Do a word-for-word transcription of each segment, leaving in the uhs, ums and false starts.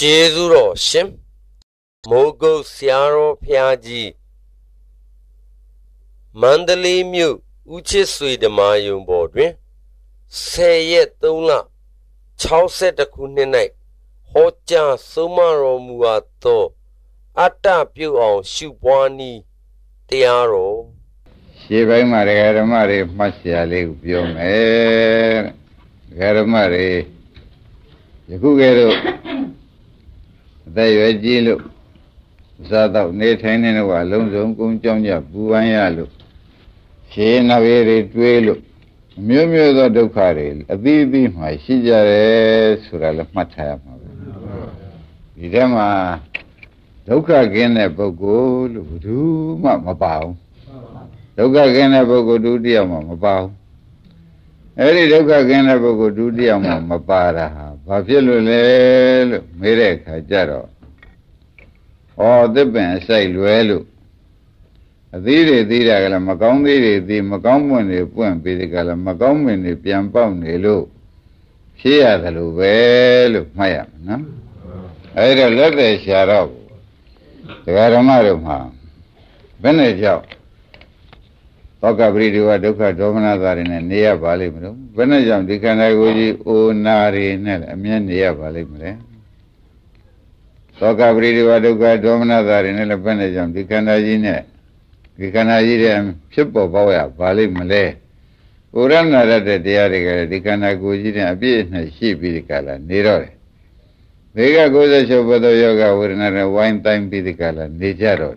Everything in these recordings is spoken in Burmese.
Jezuro Shim Mogo Siaro Piaji Mandali Mu Uchi Sui de Mayum Bodwin Say yet Dona Chow set a kunenite Hoja Sumaro Muato Ata Pu on Shubwani Tiaro Shibai Maria Mari Masiali Piome Garamari Yakugero They Jilu Zada Nathan and Walum Kunja Buayalu She Naveri Dwelu Mumu the Dukari a baby my Shijare Surala Matama Videma Doka again a bogo do Mamabao Doka again a bogo do dear Mamabao Every Doka again a bogo do dear Mamabara Papilu Mirek Hajaro or the Ben say Luelu. A dire dire la Macombi, the Macomb, the Puan Pidicala, Macomb, the Piampon, the Lu. She had a Lubel, Maya, no? I had a letter Sharab. The Garamaro, Benajao. Toka Bridu, Duka Domina in a near Valley, Benajam, the Canagoji, O Nari, Nel, near Valley. Toka Bridu, Duka Domina in a Benajam, the Canagine. We can I ship of our Valley Malay. Urana that the Diarica, the Canagoji, a business sheep, the color, Nero. Vega goes a shop of the yoga, we're not a wine time, be the color, Nijaro.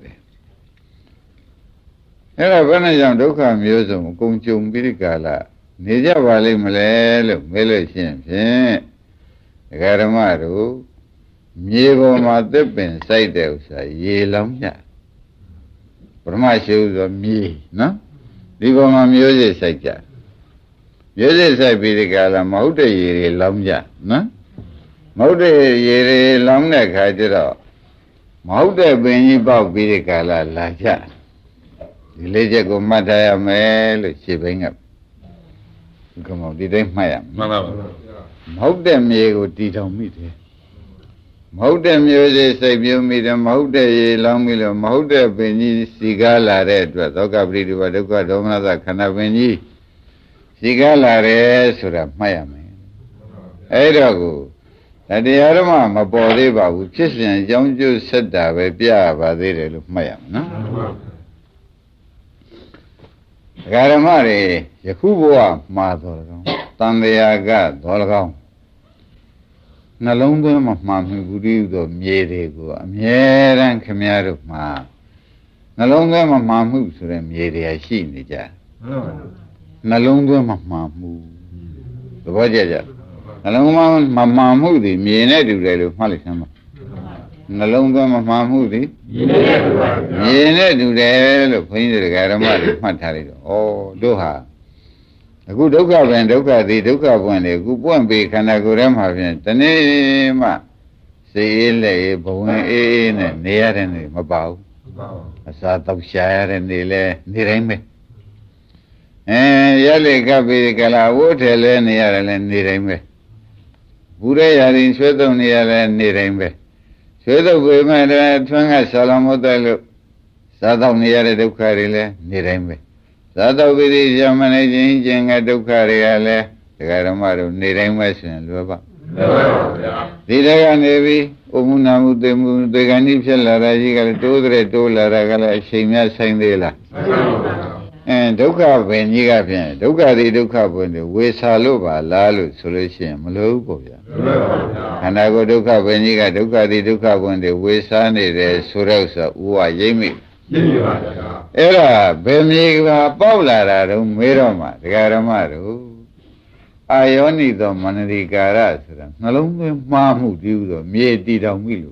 There are Vanajam Doka Museum, Kunchum, Bidicala, Nija Valley Malay, Melosian, Garamaru, Miego Matep, side outside, Ye Lamja. Brahma shows of me, no? Livoma music saja. Music say Bidicala, Maude Yeri Lamja, no? Maude Yeri Lamna Kajira. Maude Beni Bob Bidicala, Laja. The lady go Mataya Mel, shipping up. Come on, didn't Maya. Maude Miego did on me. Maude music say you meet a Maude Lamilla, Maude Beni, Sigala red, but Oka Bridi, Vaduka, Domana, Canaveni, Sigala red, Sura Maya. Edago, that the Arama, my body, but kissing and young Jews said that way, Pia, Vadere, Maya, no? Garamari, Yakuba, Mother, Tandeaga, Dolgam. Nalonga Mamma Guru, Mierigo, Mieran Camaro Ma. Nalonga Mamma moves to them, Mieri, I see Nija. Nalonga Mamma move. The Vajaja. Nalonga Mamma Moody, Miene do Relu Palisama. Nalonga Mamma Moody, Miene do Relu, Painted Garamari, Matari. Oh, Doha. A good Doka and Doka, the Doka one, a good one be Kanaguram having the name. Say, lay, bone, in, near and Mabau. A sort of shire and the lay, Nireme. And Yale Gabi Gala, water, near and Nireme. Buddha are in Sweden near and Nireme. Sweden women, Twanga Salamotalo, Sadam near Dokarile, Nireme. Sada Vidi Jamani Jinga Dukariale, the Garamaro, Niremas and Luba. Didaga Nevi, Umunamu de Mu, the Ganipsala, Rajigal, Tudre, Tula, Ragala, Shimia Sandela. And Duka Veniga, Duka di Duka, when the Wesaluba, Lalu, Solution, Muluboya. And I go Duka Veniga, Duka di Duka, when the Wesani, the Surosa, Ua Yemi. Era Bemiga Paula, Miroma, the Garamaro. I only the Manadi Garas, Nalonga Mahu, you, me did on Milu.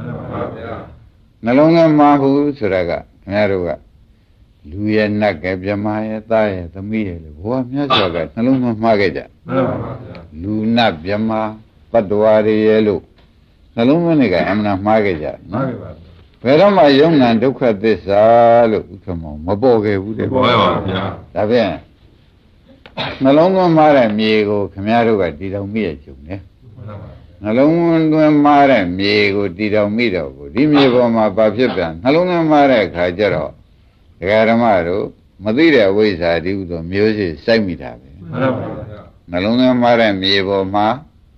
Nalonga Mahu, Suraga, Naruga. Luya Nakabjamaya, Taya, the meal, Wam Yasaga, Nalunga Magaja. Luna Bjama, Patuari Yellow. Nalunga, I'm not Magaja. Where am I young and look at this? Ah, look, come on, my boy, would have been. Nalonga Mara Miego, Camaruga, did on me at you, နှလုံးသွင်းမှားတဲ့မြေကိုတည်တော်မိတော့ဘူးဒီမြေပေါ်မှာဘာဖြစ်ပြန်နှလုံးသွင်းမှားတဲ့အခါကျတော့ဒကာဓမ္မတို့မသိတဲ့အဝိဇ္ဇာဒီဟုသောမျိုးစေ့စိုက်မိတာပဲမှန်ပါဗျာနှလုံးသွင်းမှားတဲ့မြေပေါ်မှာ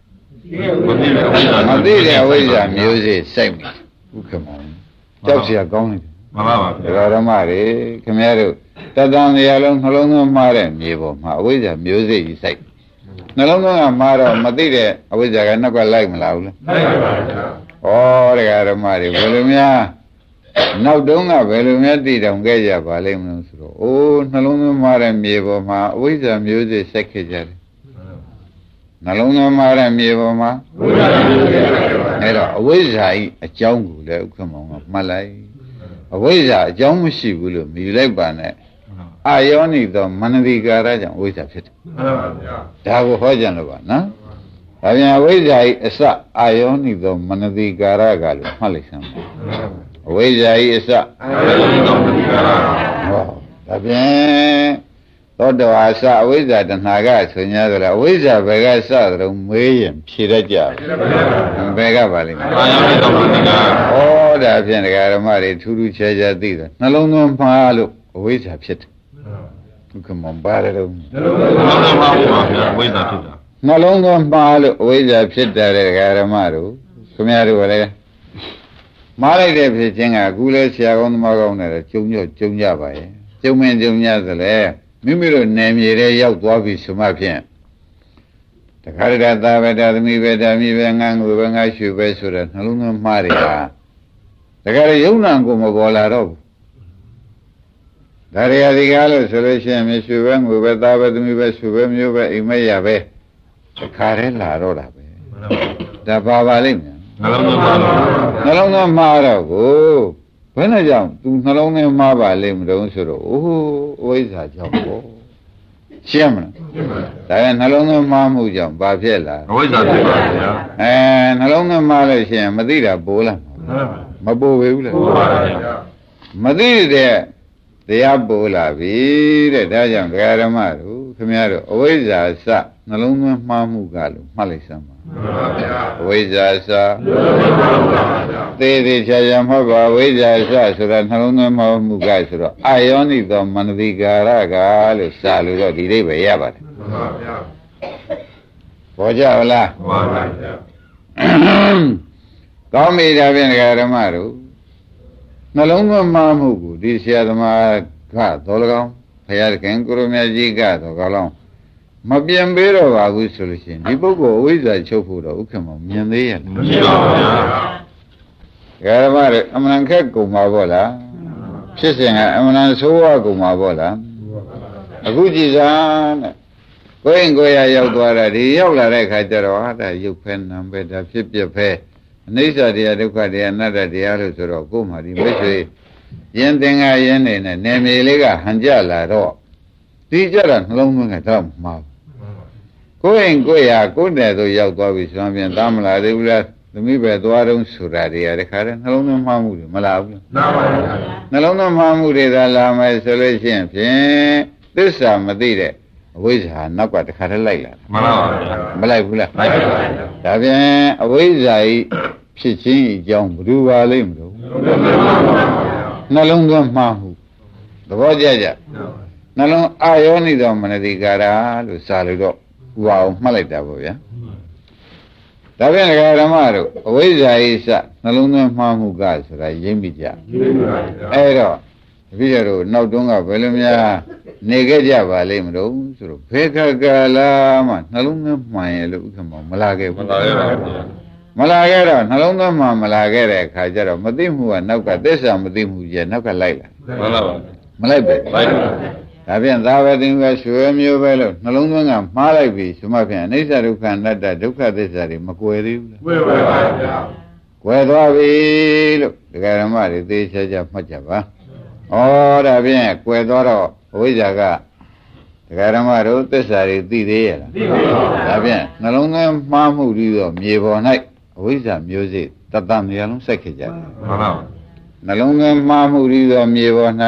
မသိတဲ့အဝိဇ္ဇာမျိုးစေ့စိုက်မိဥက္ကမောကြောက်เสียကောင်းတယ်မှန်ပါပါဒကာဓမ္မတွေခင်ဗျားတို့တတန်တရားလုံးနှလုံးသွင်းမှားတဲ့မြေပေါ်မှာအဝိဇ္ဇာမျိုးစေ့ကြီးစိုက်နှလုံးသွင်းကမှားတော့မသိတဲ့အဝိဇ္ဇာကနောက်ကလိုက်မလာဘူးလားလိုက်ပါပါဗျာဩတရားဓမ္မတွေဘယ်လိုများနောက်တုန်းကဘယ်လိုများတည်တောင်ခဲ့ကြပါလိမ့်မလို့ဆိုတော့အိုးနှလုံးသွင်းမှားတဲ့မြေပေါ်မှာအဝိဇ္ဇာမျိုးစေ့စိုက်ခဲ့ကြတယ်နှလုံးသွင်းမှားတဲ့မြေပေါ်မှာအဝိဇ္ဇာမျိုးစေ့အဲ့တော့အဝိဇ္ဇာဤအကြောင်းကိုလည်းဥက္ကမောင်ကမှတ်လိုက်အဝိဇ္ဇာအကြောင်းမရှိဘူးလို့မြည်လိုက်ပါနဲ့အာယောနိသောမနတိကာရကြောင့်အဝိဇ္ဇာဖြစ်တယ်မှန်ပါဗျာဒါကိုဟောကြလို့ပါနော်ဒါပြန်အဝိဇ္ဇာဤအစအာယောနိသောမနတိကာရကလို့မှတ်လိုက်စမ်းပါအဝိဇ္ဇာဤအစအာယောနိသောမနတိကာရဟောဒါပြန်သောတောအစအဝိဇ္ဇာတဏှာကဆို냐ဆိုလားအဝိဇ္ဇာဘယ်ကစသလုံးမေးရင်ဖြေတတ်ကြဘယ်ကပါလိမ့်မယ်အာယောနိသောမနတိကာရဟောဒါဖြင့်ဒကာဓမ္မတွေထူးထူးခြားခြားသိတယ်နှလုံးသွင်းမှားလို့အဝိဇ္ဇာဖြစ်တယ်ဥက္ကမောပါတယ်လို့နှလုံးသွင်းမှားပါဗျာအဝိဇ္ဇာဖြစ်တာနှလုံးသွင်းမှားလို့အဝိဇ္ဇာဖြစ်တယ်ဒကာဓမ္မတို့ခင်ဗျားတို့လည်းမှားလိုက်တဲ့ဖြစ်ခြင်းကအခုလဲဆရာကောင်းသမားကောင်းတယ်ကျုံညော့ကျုံကြပါရဲ့ကျုံမင်းကျုံညသလဲမိမိတို့နယ်မြေထဲရောက်သွားပြီဆိုမှဖြင့်တခါတည်းသာဝတ္တသမီးပဲဓာမိပဲငန်းကိုပဲငါရှုပဲဆိုတော့နှလုံးသွင်းမှားတယ်ဟာတခါတည်းယုံနာကိုမပေါ်လာတော့ဘူးဒါရီယာဒီကားလို့ဆိုလို့ရှိရင်မြရှုပဲငွေပဲသားပဲသမီးပဲရှုပဲမျိုးပဲအိမ်မက်ရပဲတခါတည်းလာတော့တာပဲဒါပါပါလိမ့်မယ်နှလုံးသွင်းမှားနှလုံးသွင်းမှားတော့ကိုဘယ်နဲ့ကြောင့်သူနှလုံးသွင်းမှားပါလိမ့်မလို့ဆိုတော့အိုးအဝိဇ္ဇာကြောင့်ပေါ့ရှင်းမလားဒါကနှလုံးသွင်းမှားမှုကြောင့်ဘာဖြစ်လာအဝိဇ္ဇာဖြစ်ပါဗျာအဲနှလုံးသွင်းမှားလို့ရှိရင်မသိတာပိုးလားမပိုးဘူးလားပိုးပါဗျာမသိတဲ့တရားပိုးလာပြီတဲ့ဒါကြောင့်ဒကာဓမ္မတို့ခင်ဗျားတို့အဝိဇ္ဇာစနှလုံးသွင်းမှားမှုကလို့မှတ်လိုက်စမ်းပါမှန်ပါဗျာအဝိဇ္ဇာစနှလုံးသွင်းမှားမှုပါဗျာသေသေးချာချာမှတ်ပါအဝိဇ္ဇာစဆိုတာနှလုံးသွင်းမှားမှုကဆိုတော့အာယောနိသောမနတိကာရကလို့စာလို့တော့ဒီလေးပဲရပါတယ်မှန်ပါဗျာပေါ်ကြလားမှန်ပါဗျာကောင်းပြီဒါဖြင့်ဒကာဓမ္မတို့နှလုံးသွင်းမှားမှုကိုဒီဆရာသမားကတော့၎င်းဘုရားခင်ကိုရမကြီးကတော့ကောင်းမပြန်ပေးတော့ပါဘူးဆိုလို့ရှိရင်ဒီပုဂ္ဂိုလ်အဝိဇ္ဇာချုပ်ဖို့တော့ဥက္ကမောမြင်သေးရဲ့မရှိပါဘူးဗျာဓမ္မတွေအမှန်ခက်ကုန်ပါဘောလားဖြစ်စဉ်ကအမှန်ဆိုးဝါးကုန်ပါဘောလားအခုကြည်စားတဲ့ကိုယ်ရင်ကိုယ်ရရောက်သွားတာဒီရောက်လာတဲ့အခါကျတော့ဟာဒါရုပ်ဖဲနံပဲဒါဖြစ်ပြဖဲအနိစ္စတရားဒုက္ခတရားအနတ္တတရားလို့ဆိုတော့ကိုယ်မှဒီမိတ်ဆွေယင်သင်္ဃာယင်နေနဲ့နေမြေလေးကဟန်ကြလာတော့ဒီကြတာနှလုံးသွင်းကတော့မှားကိုယ်ရင်ကိုယ်ရာကိုယ်နယ်သို့ရောက်သွားပြီဆိုရင်သားမလာသေးဘူးလားသမီးပဲသွားတော့ဆိုတာတွေကတခါတည်းနှလုံးသွင်းမှားမှုတွေမလာဘူးလားမှန်ပါဗျာနှလုံးသွင်းမှားမှုတွေသာလာမယ်ဆိုလို့ရှိရင်ဖြင့်သစ္စာမသိတဲ့အဝိဇ္ဇာနောက်ကတခါတည်းလိုက်လာမှန်ပါဗျာမလိုက်ဘူးလားလိုက်ပါဗျာဒါဖြင့်အဝိဇ္ဇာဤဖြစ်ခြင်းအကြောင်းဘယ်လိုပါလိမ့်မလို့နှလုံးသွင်းမှားမှုသဘောကျကြနှလုံးအာယောနိသောမနတိကာရလို့စာလို့တော့ဥပါအောင်မှတ်လိုက်တာပေါ့ဗျာဒါဖြင့်ဓမ္မတို့အဝိဇ္ဇာဤစနှလုံးသွင်းမှားမှုကဆိုတာရင်းမိကြအဲ့တော့တပည့်တော်နောက်တုန်းကဘယ်လိုများနေခဲ့ကြပါလိမ့်မလို့ဆိုတော့ဘယ်ခါကာလမှနှလုံးသွင်းမှန်ရလို့ဥက္ကမောမလာခဲ့ဘူးမလာခဲ့ပါဘူးမလာခဲ့တော့နှလုံးသွင်းမှမလာခဲ့တဲ့အခါကျတော့မသိမှုကနောက်ကသစ္စာမသိမှုကြီးနောက်ကလိုက်လာမှန်ပါပါမလိုက်ပဲလိုက်ပါဒါဖြင့်သာဝတိပဲရွှေမျိုးပဲလို့နှလုံးသွင်းကမှားလိုက်ပြီဆိုမှဖြင့်အနိစ္စဒုက္ခအနတ္တဒုက္ခသစ္စာတွေမကွယ်သေးဘူးလားကွယ်ပါပါဗျာကွယ်သွားပြီလို့ဒကာဓမ္မတွေသိချာချာမှတ်ကြပါဩဒါဖြင့်ကွယ်သွားတော့အဝိဇ္ဇာကဒကာဓမ္မတို့သစ္စာတွေသိသေးရဲ့လားသိပါပါဒါဖြင့်နှလုံးသွင်းမှားမှုပြီးတော့မြေပေါ်၌အဝိဇ္ဇာမျိုးစိတတ္တမြာလုံးစိုက်ခဲ့ကြတယ်မှန်ပါနှလုံးသွင်းမှားမှုပြီးတော့မြေပေါ်၌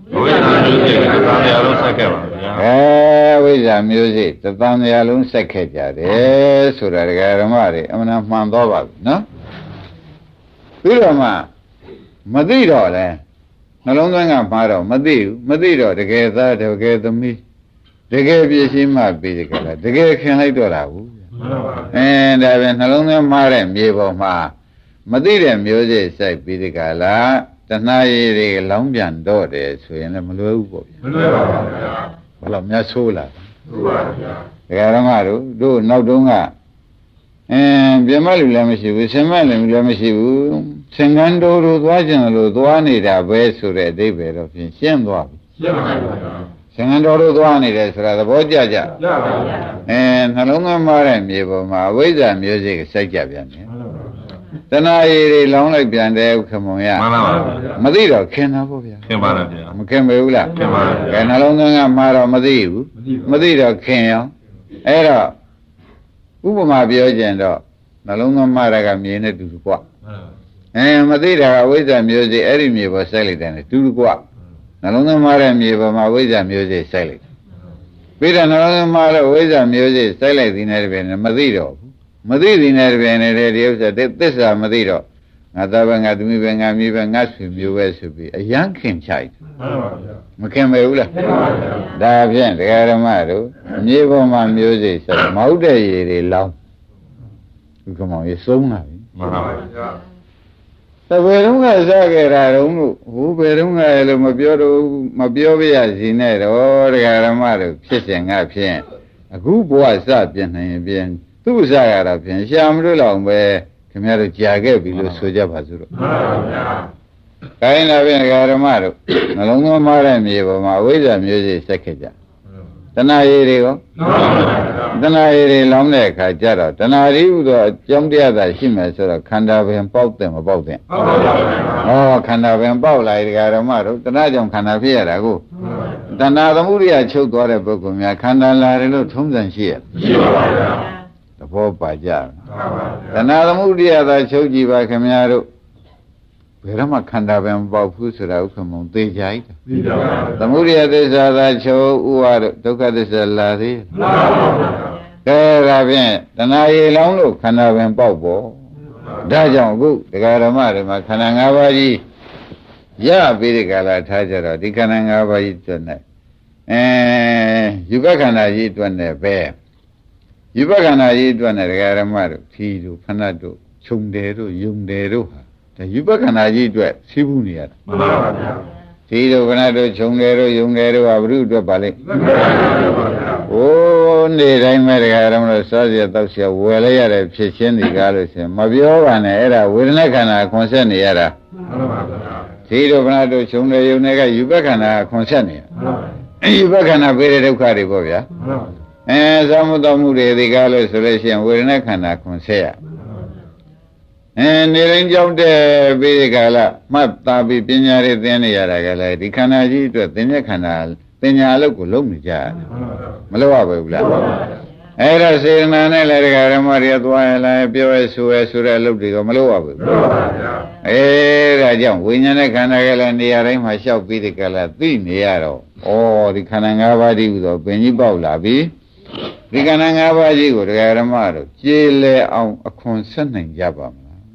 ဝိဇ္ဇာမျိုးစိတ်ကသာတရားလုံးဆက်ခဲ့ပါဗျာအဲဝိဇ္ဇာမျိုးစိတ်သံတရားလုံးဆက်ခဲ့ကြတယ်ဆိုတာဒကာဓမ္မတွေအမှန်မှန်တော့ပါပြီနော်ပြီးတော့မှမသိတော့လဲနှလုံးသွင်းကမှားတော့မသိဘူးမသိတော့တကယ်သားတကယ်သမီးတကယ်ပြည့်စုံမှပြီးကြလားတကယ်ခင်လိုက်တော့တာဘူးအင်းဒါပဲနှလုံးသွင်းမှားတဲ့မြေပေါ်မှာမသိတဲ့မျိုးစိတ်စိုက်ပြီးကြလားတဏှာရည်တွေလောင်းပြန်တော့တယ်ဆိုရင်လည်းမလွယ်ဘူးပေါ့ဗျာမလွယ်ပါဘူးဗျာဘယ်တော့များဆိုးလာဟုတ်ပါဗျာဒကာဓမ္မတို့တို့နောက်တုန်းကအင်းပြမလူလည်းမရှိဘူးဆင်မလည်းလည်းမရှိဘူးသင်္ကန်းတော်တို့သွားကြတယ်လို့သွားနေတာပဲဆိုတဲ့အဓိပ္ပာယ်တော့ဖြင့်ရှင်းသွားပြီရှင်းပါပြီဗျာသင်္ကန်းတော်တို့သွားနေတယ်ဆိုတာသဘောကျကြကျပါဗျာအင်းနှလုံးသွင်းမှားတဲ့မြေပေါ်မှာအဝိဇ္ဇာမျိုးစိတ်ကိုစိုက်ကြပြန်တယ်တဏှာရည်တွေလောင်းလိုက်ပြန်တယ်ဥက္ကမုံရမှန်ပါပါဗျာမသိတော့ခင်တာပေါ့ဗျာခင်ပါလားဗျာမခင်ပေဘူးလားခင်ပါဗျာကဲနှလုံးသွင်းကမှားတော့မသိဘူးမသိတော့ခင်ရောအဲ့တော့ဥပမာပြောကြရင်တော့နှလုံးသွင်းမှားတာကမြေနဲ့တူတူกว่าအဲမသိတာကဝိဇ္ဇာမျိုးစိတ်အဲ့ဒီမြေပေါ်စိုက်လိုက်တယ်တူတူกว่าနှလုံးသွင်းမှားတဲ့မြေပေါ်မှာဝိဇ္ဇာမျိုးစိတ်စိုက်လိုက်ပြီးတော့နှလုံးသွင်းမှားတဲ့ဝိဇ္ဇာမျိုးစိတ်စိုက်လိုက်သည်နဲ့တည်းမသိတော့မသိသည်နဲ့တည်းနဲ့ဒီဥစ္စာသစ္စာမသိတော့ငါသားပဲငါသမီးပဲငါမိပဲငါဆွေမျိုးပဲဆိုပြီးအယံခင်ချိုက်မခင်ပဲဘူးလားဒါဖြင့်တရားဓမ္မတို့မြေပေါ်မှာမျိုးစိတ်ဆိုမဟုတ်တဲ့ရေတွေလောင်းဒီကမောင်ရေဆုံးလာပြီမှန်ပါဗျာတပည့်တော်ကစားခဲ့တာတော့လို့ဟိုဘယ်တော့ကလည်းမပြောတော့မပြောပြရစီနဲ့တော့တရားဓမ္မတို့ဖြစ်စဉ်ကဖြင့်အခုဘဝစပြင်နိုင်ရင်ပြင်သူ့စားရတာဖြင့်ရှာမလို့လောက်ပဲခင်ဗျားတို့ကြာခဲ့ပြီလို့ဆိုကြပါစို့တော့မှန်ပါဗျာ။ခိုင်းလာပြန်ဓမ္မတို့နှလုံးသွင်းမှားတဲ့မြေပေါ်မှာအဝိဇ္ဇာမျိုးစိတ်ဆက်ခဲ့ကြ။တဏှာရည်တွေရောတဏှာရည်တွေလောင်းတဲ့အခါကျတော့တဏှာရည်ဟူသောအကြောင်းတရားသာရှိမယ်ဆိုတော့ခန္ဓာပင်ပေါက်တယ်မပေါက်တယ်။ဟုတ်ပါဗျာ။ဟောခန္ဓာပင်ပေါက်လာတဲ့ဓမ္မတို့တဏှာကြောင့်ခန္ဓာဖြစ်ရတာကိုတဏှာသမုဒိယချုပ်သွားတဲ့ပုဂ္ဂိုလ်များခန္ဓာလာတယ်လို့ထုံးစံရှိရ။ရှိပါဗျာ။သဘောပါကြ။တဏှာသမုဒိယသာချုပ်ကြည့်ပါခင်ဗျားတို့ဘယ်တော့မှခန္ဓာပဲမပေါက်ဘူးဆိုတာဥက္ကမုံသိကြိုက်တယ်သိပါပါသမုဒိယသစ္စာသာချုပ်ဥဝါဒဒုက္ခသစ္စာလာသေးမှန်ပါပါကဲဒါဖြင့်တဏှာရည်လောင်းလို့ခန္ဓာပဲပေါက်ပေါ့ဒါကြောင့်အခုဒကာဓမ္မတွေမှာခန္ဓာ၅ပါးကြီးရပြီးဒီကလာထားကြတော့ဒီခန္ဓာ၅ပါးကြီးအတွက်နဲ့အဲယူဘခန္ဓာကြီးအတွက်နဲ့ပဲယူဘခန္ဓာကြီးအတွက်နဲ့ဒကာဓမ္မတို့ဖြီးတို့ဖဏတ်တို့ခြုံတယ်တို့ယုံတယ်တို့ဟာဒါယူဘခန္ဓာကြီးအတွက်သိဘူးနေရတာမှန်ပါပါဗျာဒီလိုခဏတို့ခြုံတယ်တို့ယုံတယ်တို့ဟာဘုရုအတွက်ပါလိမ့်မှန်ပါပါဗျာโอ้နေတိုင်းမဲ့တကယ်တော့စားရတောက်ရဝယ်လိုက်ရတဲ့ဖြစ်ချင်းဒီကားလို့ရှင်မပြောပါနဲ့အဲ့ဒါဝေဒနာခန္ဓာခွန်ဆက်နေရတာမှန်ပါပါဗျာဒီလိုခဏတို့ခြုံတယ်ယုံတယ်ကယူဘခန္ဓာခွန်ဆက်နေရမှန်ပါပါယူဘခန္ဓာပေးတဲ့ဒုက္ခတွေပေါ့ဗျာမှန်ပါအဲသာမတော်မှုတွေဒီကားလို့ဆိုလို့ရှိရင်ဝေဒနာခန္ဓာခွန်ဆက်ရအဲနေရင်ကြောက်တဲ့ပြီးဒီကလာမှတ်သားပြီးပညာတွေသင်နေရတာကလည်းဒီခန္ဓာကြီးအတွက်သင်္ညခန္ဓာပညာအလုပ်ကိုလုပ်နေကြရတယ်မလုပ်ရဘူးလားအဲ့ဒါစေတနာနဲ့လည်းဒကာဓမ္မတွေသွားရလာပြောရဆိုရဆိုတဲ့အလုပ်တွေကမလုပ်ရဘူးအဲဒါကြောင့်ဝိညာဉ်နဲ့ခန္ဓာကလည်းနေရာတိုင်းမှာလျှောက်ပြီးဒီကလာသိနေရတော့ဩဒီခန္ဓာ၅ပါးတည်းဟူသောပင်ကြီးပေါက်လာပြီဒီခန္ဓာ၅ပါးကြီးကိုဒကာဓမ္မတို့ကျေလဲအောင်အခွန်ဆက်နိုင်ကြပါမလား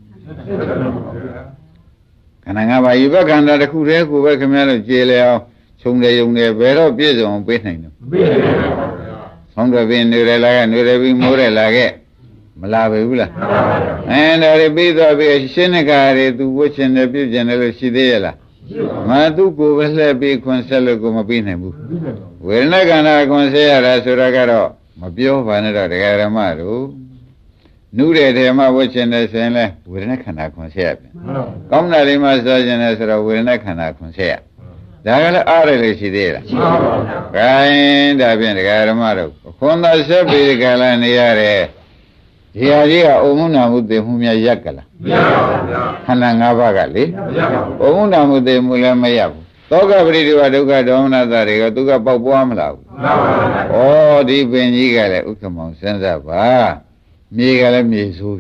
ခန္ဓာ၅ပါးယူဘခန္ဓာတစ်ခုတည်းကိုပဲခင်ဗျားတို့ကျေလဲအောင်ခြုံတယ်ယုံတယ်ဘယ်တော့ပြည့်စုံအောင်ပေးနိုင်တယ်မပေးနိုင်ပါဘူးဗျာဆောင်းတယ်ပြီးနေရလာခဲ့နေရပြီးမိုးရလာခဲ့မလာပဲဘူးလားမှန်ပါဗျာအဲဒါတွေပြီးသွားပြီးရှင်းတဲ့ကားတွေသူဝှချင်တယ်ပြုကျင်တယ်လို့ရှိသေးရဲ့လားမသူ့ကိုပဲလှည့်ပြီးခွန်ဆက်လို့ကိုမပြီးနိုင်ဘူးဝေဒနာခန္ဓာခွန်ဆက်ရတာဆိုတာကတော့မပြောပါနဲ့တော့တရားဓမ္မတို့နုတဲ့ဓမ္မဝှချင်တယ်ဆိုရင်လဲဝေဒနာခန္ဓာခွန်ဆက်ရပြန်ကောင်းတာလေးမှစားကျင်တယ်ဆိုတော့ဝေဒနာခန္ဓာခွန်ဆက်ရဒါကလည်းအားရလို့ရှိသေးလားမှန်ပါပါဗျာ။ခိုင်းဒါဖြင့်တရားဓမ္မတို့ခွန်သာဆက်ပြီးကြလာနေရတဲ့ဒီဟာကြီးကအုံမနာမှုသိမှုများရက်ကလားမရပါဘူးဗျာခန္ဓာ၅ပါးကလေမရပါဘူးအုံမနာမှုသိမှုလည်းမရဘူးသောကပရိဒီဝဒုက္ခဒေါမနတာတွေကသူကပေါက်ပွားမလားဘူးမှန်ပါပါဩဒီပင်ကြီးကလည်းဥက္ကမောင်စဉ်းစားပါမြေကလည်းမြေဆိုးဗျ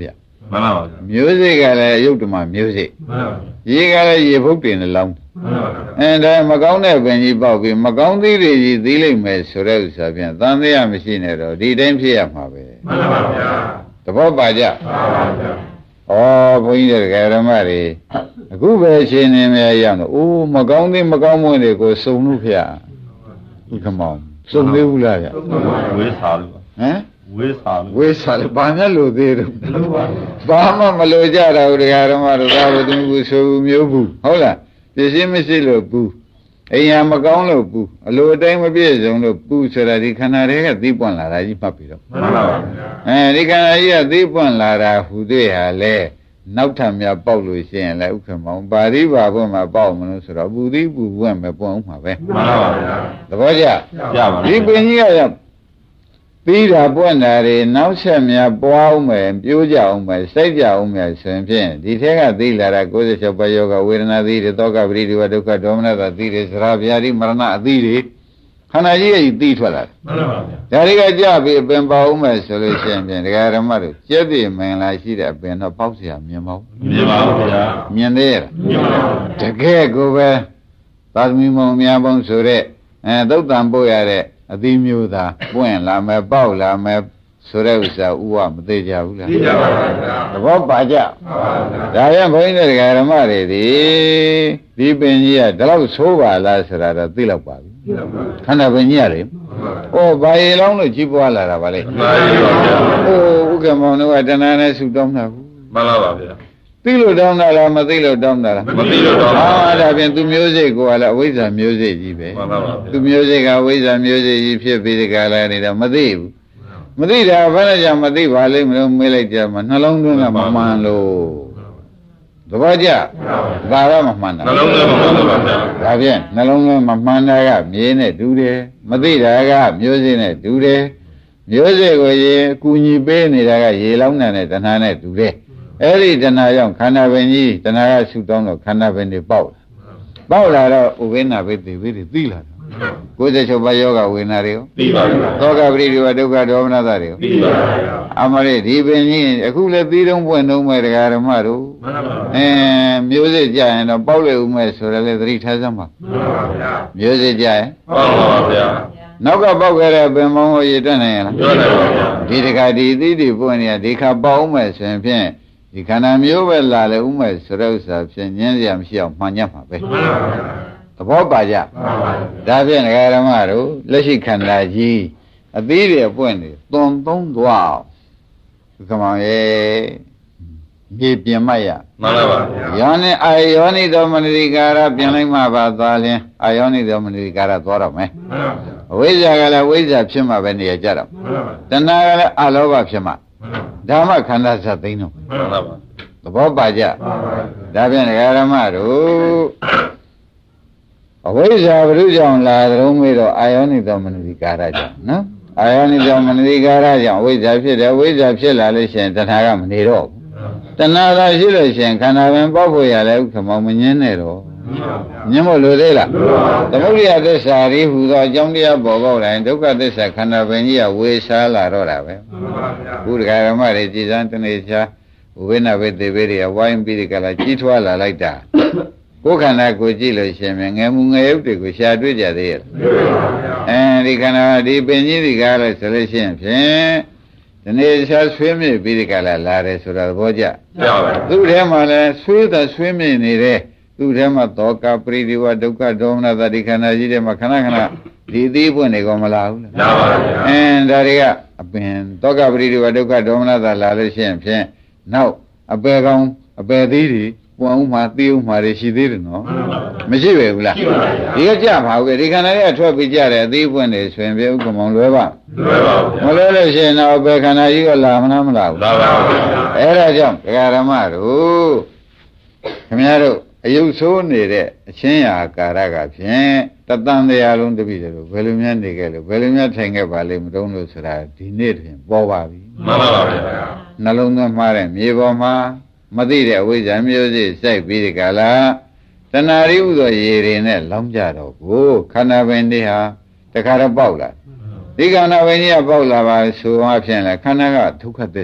မှန်ပါပါမျိုးစိတ်ကလည်းရုပ်ဓမ္မမျိုးစိတ်မှန်ပါရေကလည်းရေဖုတ်တင်နဲ့လောင်းမှန်ပါပါအဲဒါမကောင်းတဲ့ပင်ကြီးပေါက်ပြီးမကောင်းသေးတွေကြီးသီးလိုက်မယ်ဆိုတဲ့ဥစ္စာပြန်သံသရာမရှိနဲ့တော့ဒီတိုင်းဖြစ်ရမှာပဲမှန်ပါဗျာသဘောပါကြမှန်ပါဗျာဩဘုန်းကြီးတွေကဓမ္မတွေအခုပဲအရှင်နေမြရအောင်အိုးမကောင်းသေးမကောင်းမွန်းတွေကိုစုံလို့ဖေဥက္ကမောင်စုံသေးဘူးလားဗျဝေးစာလို့ဟမ်ဝေးစာလို့ဝေးစာလို့ဘာမှလို့သေးတော့ဘာမှမလို့ကြတာဘူးတရားဓမ္မတို့သာဝတ္ထုဘူးဆိုမျိုးဘူးဟုတ်လားပြည့်စည်မရှိလို့ဘူးအိမ်ဟာမကောင်းလို့ဘူးအလိုအတိုင်းမပြည့်စုံလို့ဘူးဆိုတာဒီခန္ဓာတွေကသိပွင့်လာတာကြီးမှတ်ပြီးတော့မှန်ပါပါအဲဒီခန္ဓာကြီးကသိပွင့်လာတာဟူတွေ့ဟာလေနောက်ထပ်များပေါက်လို့ရှိရင်လည်းဥက္ကမောင်ပါရိပါဘုမှာပေါက်မလို့ဆိုတော့ဘူးသိဘူးပွင့်မယ်ပွင့်အောင်မှာပဲမှန်ပါပါဗျာသဘောကျရပါဒီပင်ကြီးကရောက်ပြီးတာပွင့်တာတွေနောက်ဆက်များပွားအောင်မယ်ပြိုးကြအောင်မယ်စိုက်ကြအောင်မယ်ဆိုရင်ဖြင့်ဒီထက်ကသိလာတာကိုယ်စ၆ပါးယောဂဝေဒနာသိတွေသောကပရိဒီဝဒုက္ခဒေါမနတာသိတွေသရဗျာတိမရဏအသိတွေခန္ဓာကြီးရဲ့သိထွက်လာတယ်မှန်ပါဗျာဒါတွေကကြပြီးအပင်ပေါအောင်မယ်ဆိုလို့ရှိရင်ဖြင့်ဒကာဓမ္မတို့ကျက်ပြမင်္ဂလာရှိတဲ့အပင်တော့ပေါက်เสียမြင်မဟုတ်မြင်ပါဘူးဗျာမြင်သေးရဲ့မြင်ပါဘူးတကယ်ကိုပဲသာသမီမောင်များပေါင်းဆိုတဲ့အဲသုတ်တံပို့ရတဲ့အသီးမျိုးသာပွင့်လာမယ်ပေါက်လာမယ်ဆိုတဲ့ဥစ္စာဥဝမသိကြဘူးလားသိကြပါပါဗျာသဘောပါကြဒါရင်ဘုန်းကြီးတွေဓမ္မတွေဒီဒီပင်ကြီးကဒီလောက်ဆိုးပါလားဆိုတာတော့သိလောက်ပါပြီခန္ဓာပင်ကြီးရတယ်ဩဘာရေလောင်းလို့ကြီးပွားလာတာပါလေမှန်ပါဗျာဩဥက္ကမောင်တို့ကတဏှာနဲ့ဆူတောင်းတာဘူးမှန်ပါပါဗျာသိလို့တောင်းတာလားမသိလို့တောင်းတာလားမသိလို့တောင်းတာဟာဒါဖြင့်သူမျိုးစိတ်ကိုကလည်းအဝိဇ္ဇာမျိုးစိတ်ကြီးပဲမှန်ပါပါသူမျိုးစိတ်ကအဝိဇ္ဇာမျိုးစိတ်ကြီးဖြစ်ပြီးဒီကလာနေတော့မသိဘူးမသိတာဘာနဲ့ကြောင့်မသိပါလိမ့်မလို့မေးလိုက်ကြမှာနှလုံးသွင်းကမမှန်လို့သဘောကျဒါတော့မမှန်တာနှလုံးသွင်းမမှန်ပါဗျာဒါဖြင့်နှလုံးသွင်းမမှန်တာကမြေနဲ့တူတယ်မသိတာကမျိုးစိတ်နဲ့တူတယ်မျိုးစိတ်ကိုရေအကူညီပေးနေတာကရေလောင်းတဲ့နဲ့တဏှာနဲ့တူတယ်အဲ့ဒီတဏှာကြောင့်ခန္ဓာပင်ကြီးတဏှာကဆူတောင်းတော့ခန္ဓာပင်တွေပေါက်လာပေါက်လာတော့ဥပိ္ပနာပဲသိပြီသိလာတယ်ကိုယ်စချုပ်ပါယောဂဝေဒနာတွေကိုသိပါဗျာသောကပရိဒီဝဒုက္ခဒေါမနတာတွေကိုသိပါဗျာအမရိဒီပင်ကြီးအခုလည်းသီးတုံးပွင့်တုံးမဲ့တရားဓမ္မတို့မှန်ပါပါအဲမျိုးစစ်ကြရင်တော့ပေါက်လေဦးမဲ့ဆိုရလေသတိထားစမ်းပါမှန်ပါဗျာမျိုးစစ်ကြရင်ပေါက်ပါဗျာနောက်ကပေါက်ခဲ့တဲ့ပင်မောင်းကိုရည်တွက်နိုင်ရလားတွက်နိုင်ပါဗျာဒီတခါဒီသီးတွေပွင့်နေဒီခါပေါက်မဲ့ဆိုရင်ဖြင့်ဒီခန္ဓာမျိုးပဲလာလေဦးမဲ့ဆိုတဲ့ဥစ္စာဖြင့်ညင်းစရာမရှိအောင်မှန်ညတ်မှာပဲမှန်ပါဗျာသဘောပါကြဒါဖြင့်ဓမ္မတို့လက်ရှိခန္ဓာကြီးအသီးတွေပွင့်နေသွန်သုံးသွားကမောင်ရဲ့မြေပြင်မရမှန်ပါပါယောနိအာယောနိသောမနတိကာရပြင်လိုက်မှပါသွားလင်းအာယောနိသောမနတိကာရသွားတော့မယ်မှန်ပါအဝိဇ္ဇာကလည်းဝိဇ္ဇာဖြစ်မှပဲနေရကြတော့မှန်ပါတဏှာကလည်းအလောဘဖြစ်မှဓမ္မခန္ဓာစသိန်းတော့မှန်ပါပါသဘောပါကြဒါဖြင့်ဓမ္မတို့အဝိဇ္ဇာဘုရုကြောင့်လာတော်မူတော့အာယောနိသောမနတိကာရကြောင့်နော်အာယောနိသောမနတိကာရကြောင့်အဝိဇ္ဇာဖြစ်တယ်အဝိဇ္ဇာဖြစ်လာလို့ရှိရင်တဏှာကမနေတော့ဘူးတဏှာသာရှိလို့ရှိရင်ခန္ဓာပင်ပေါက်ဖို့ရလဲဥက္ကမောင်မငင်းနဲ့တော့ညင်းမလို့သေးလားသမုဒိယသစ္စာရီဟူသောအကြောင်းတရားပေါ်ပေါက်လာရင်ဒုက္ခသစ္စာခန္ဓာပင်ကြီးကဝေရှားလာတော့တာပဲဘုရားဓမ္မတွေကြည်စမ်းတနေ့ချာဝိနာဝိသေဘေတွေကဝိုင်းပြီးဒီကလာကြီးထွားလာလိုက်တာကိုယ်ခန္ဓာကိုကြည့်လို့ရှိရင်ငယ်မှုငယ်ရုပ်တွေကိုရှားတွေ့ကြသေးရဲ့အဲဒီခန္ဓာဒီပင်ကြီးဒီကားလို့ဆိုလို့ရှိရင်ဖြင့်ဒီနေ့ရှားဆွေးမြေ့ပြီးဒီကလာလာတယ်ဆိုတာသဘောကျသူ့ထဲမှာလည်းဆွေးတာဆွေးမြေ့နေတယ်သူ့ထဲမှာသောကပရိဒီဝဒုက္ခဒေါမနတာဒီခန္ဓာကြီးထဲမှာခဏခဏဒီသီးပွင့်နေကောမလားဘူးလားလာပါဗျာအင်းဒါတွေကအပင်သောကပရိဒီဝဒုက္ခဒေါမနတာလာလို့ရှိရင်ဖြင့်နောက်အပယ်ကောင်းအပယ်သီးတွေပွန်ဦးမှာသီးဦးမှာတွေရှိသေးတယ်နော်မရှိပဲဘူးလားဒီကကြပါဘူးဒီခန္ဓာတွေကထွက်ပြီးကြတယ်အသီးပွင့်နေဆိုရင်ပြဥက္ကမောင်လွဲပါလွဲပါဘူးမလွဲလို့ရှိရင်တော့ဘယ်ခန္ဓာကြီးကလာမလားမလားဘူးလာပါဘူးအဲ့ဒါကြောင့်ဒကာရမတို့ခင်ဗျားတို့အယုတ်ဆိုးနေတဲ့အချင်းရာကာရကဖြင့်တတန်တရားလုံးတပိတယ်လို့ဘယ်လိုများနေခဲ့လို့ဘယ်လိုများထိုင်ခဲ့ပါလိမ့်မတုံးလို့ဆိုတာဒီနေ့တွင်ပေါ်ပါပြီမှန်ပါပါဗျာနှလုံးသွင်းမှားတဲ့မြေပေါ်မှာမသိတဲ့အဝိဇ္ဇာမျိုးစိစိုက်ပြီးဒီကလာတဏှာရီဥသောရေတွေနဲ့လောင်းကြတော့ကိုခန္ဓာပင်တွေဟာတခါတော့ပေါက်လာဒီခန္ဓာပင်ကြီးကပေါက်လာပါဆိုမှဖြင့်လေခန္ဓာကဒုက္ခသစ္စာ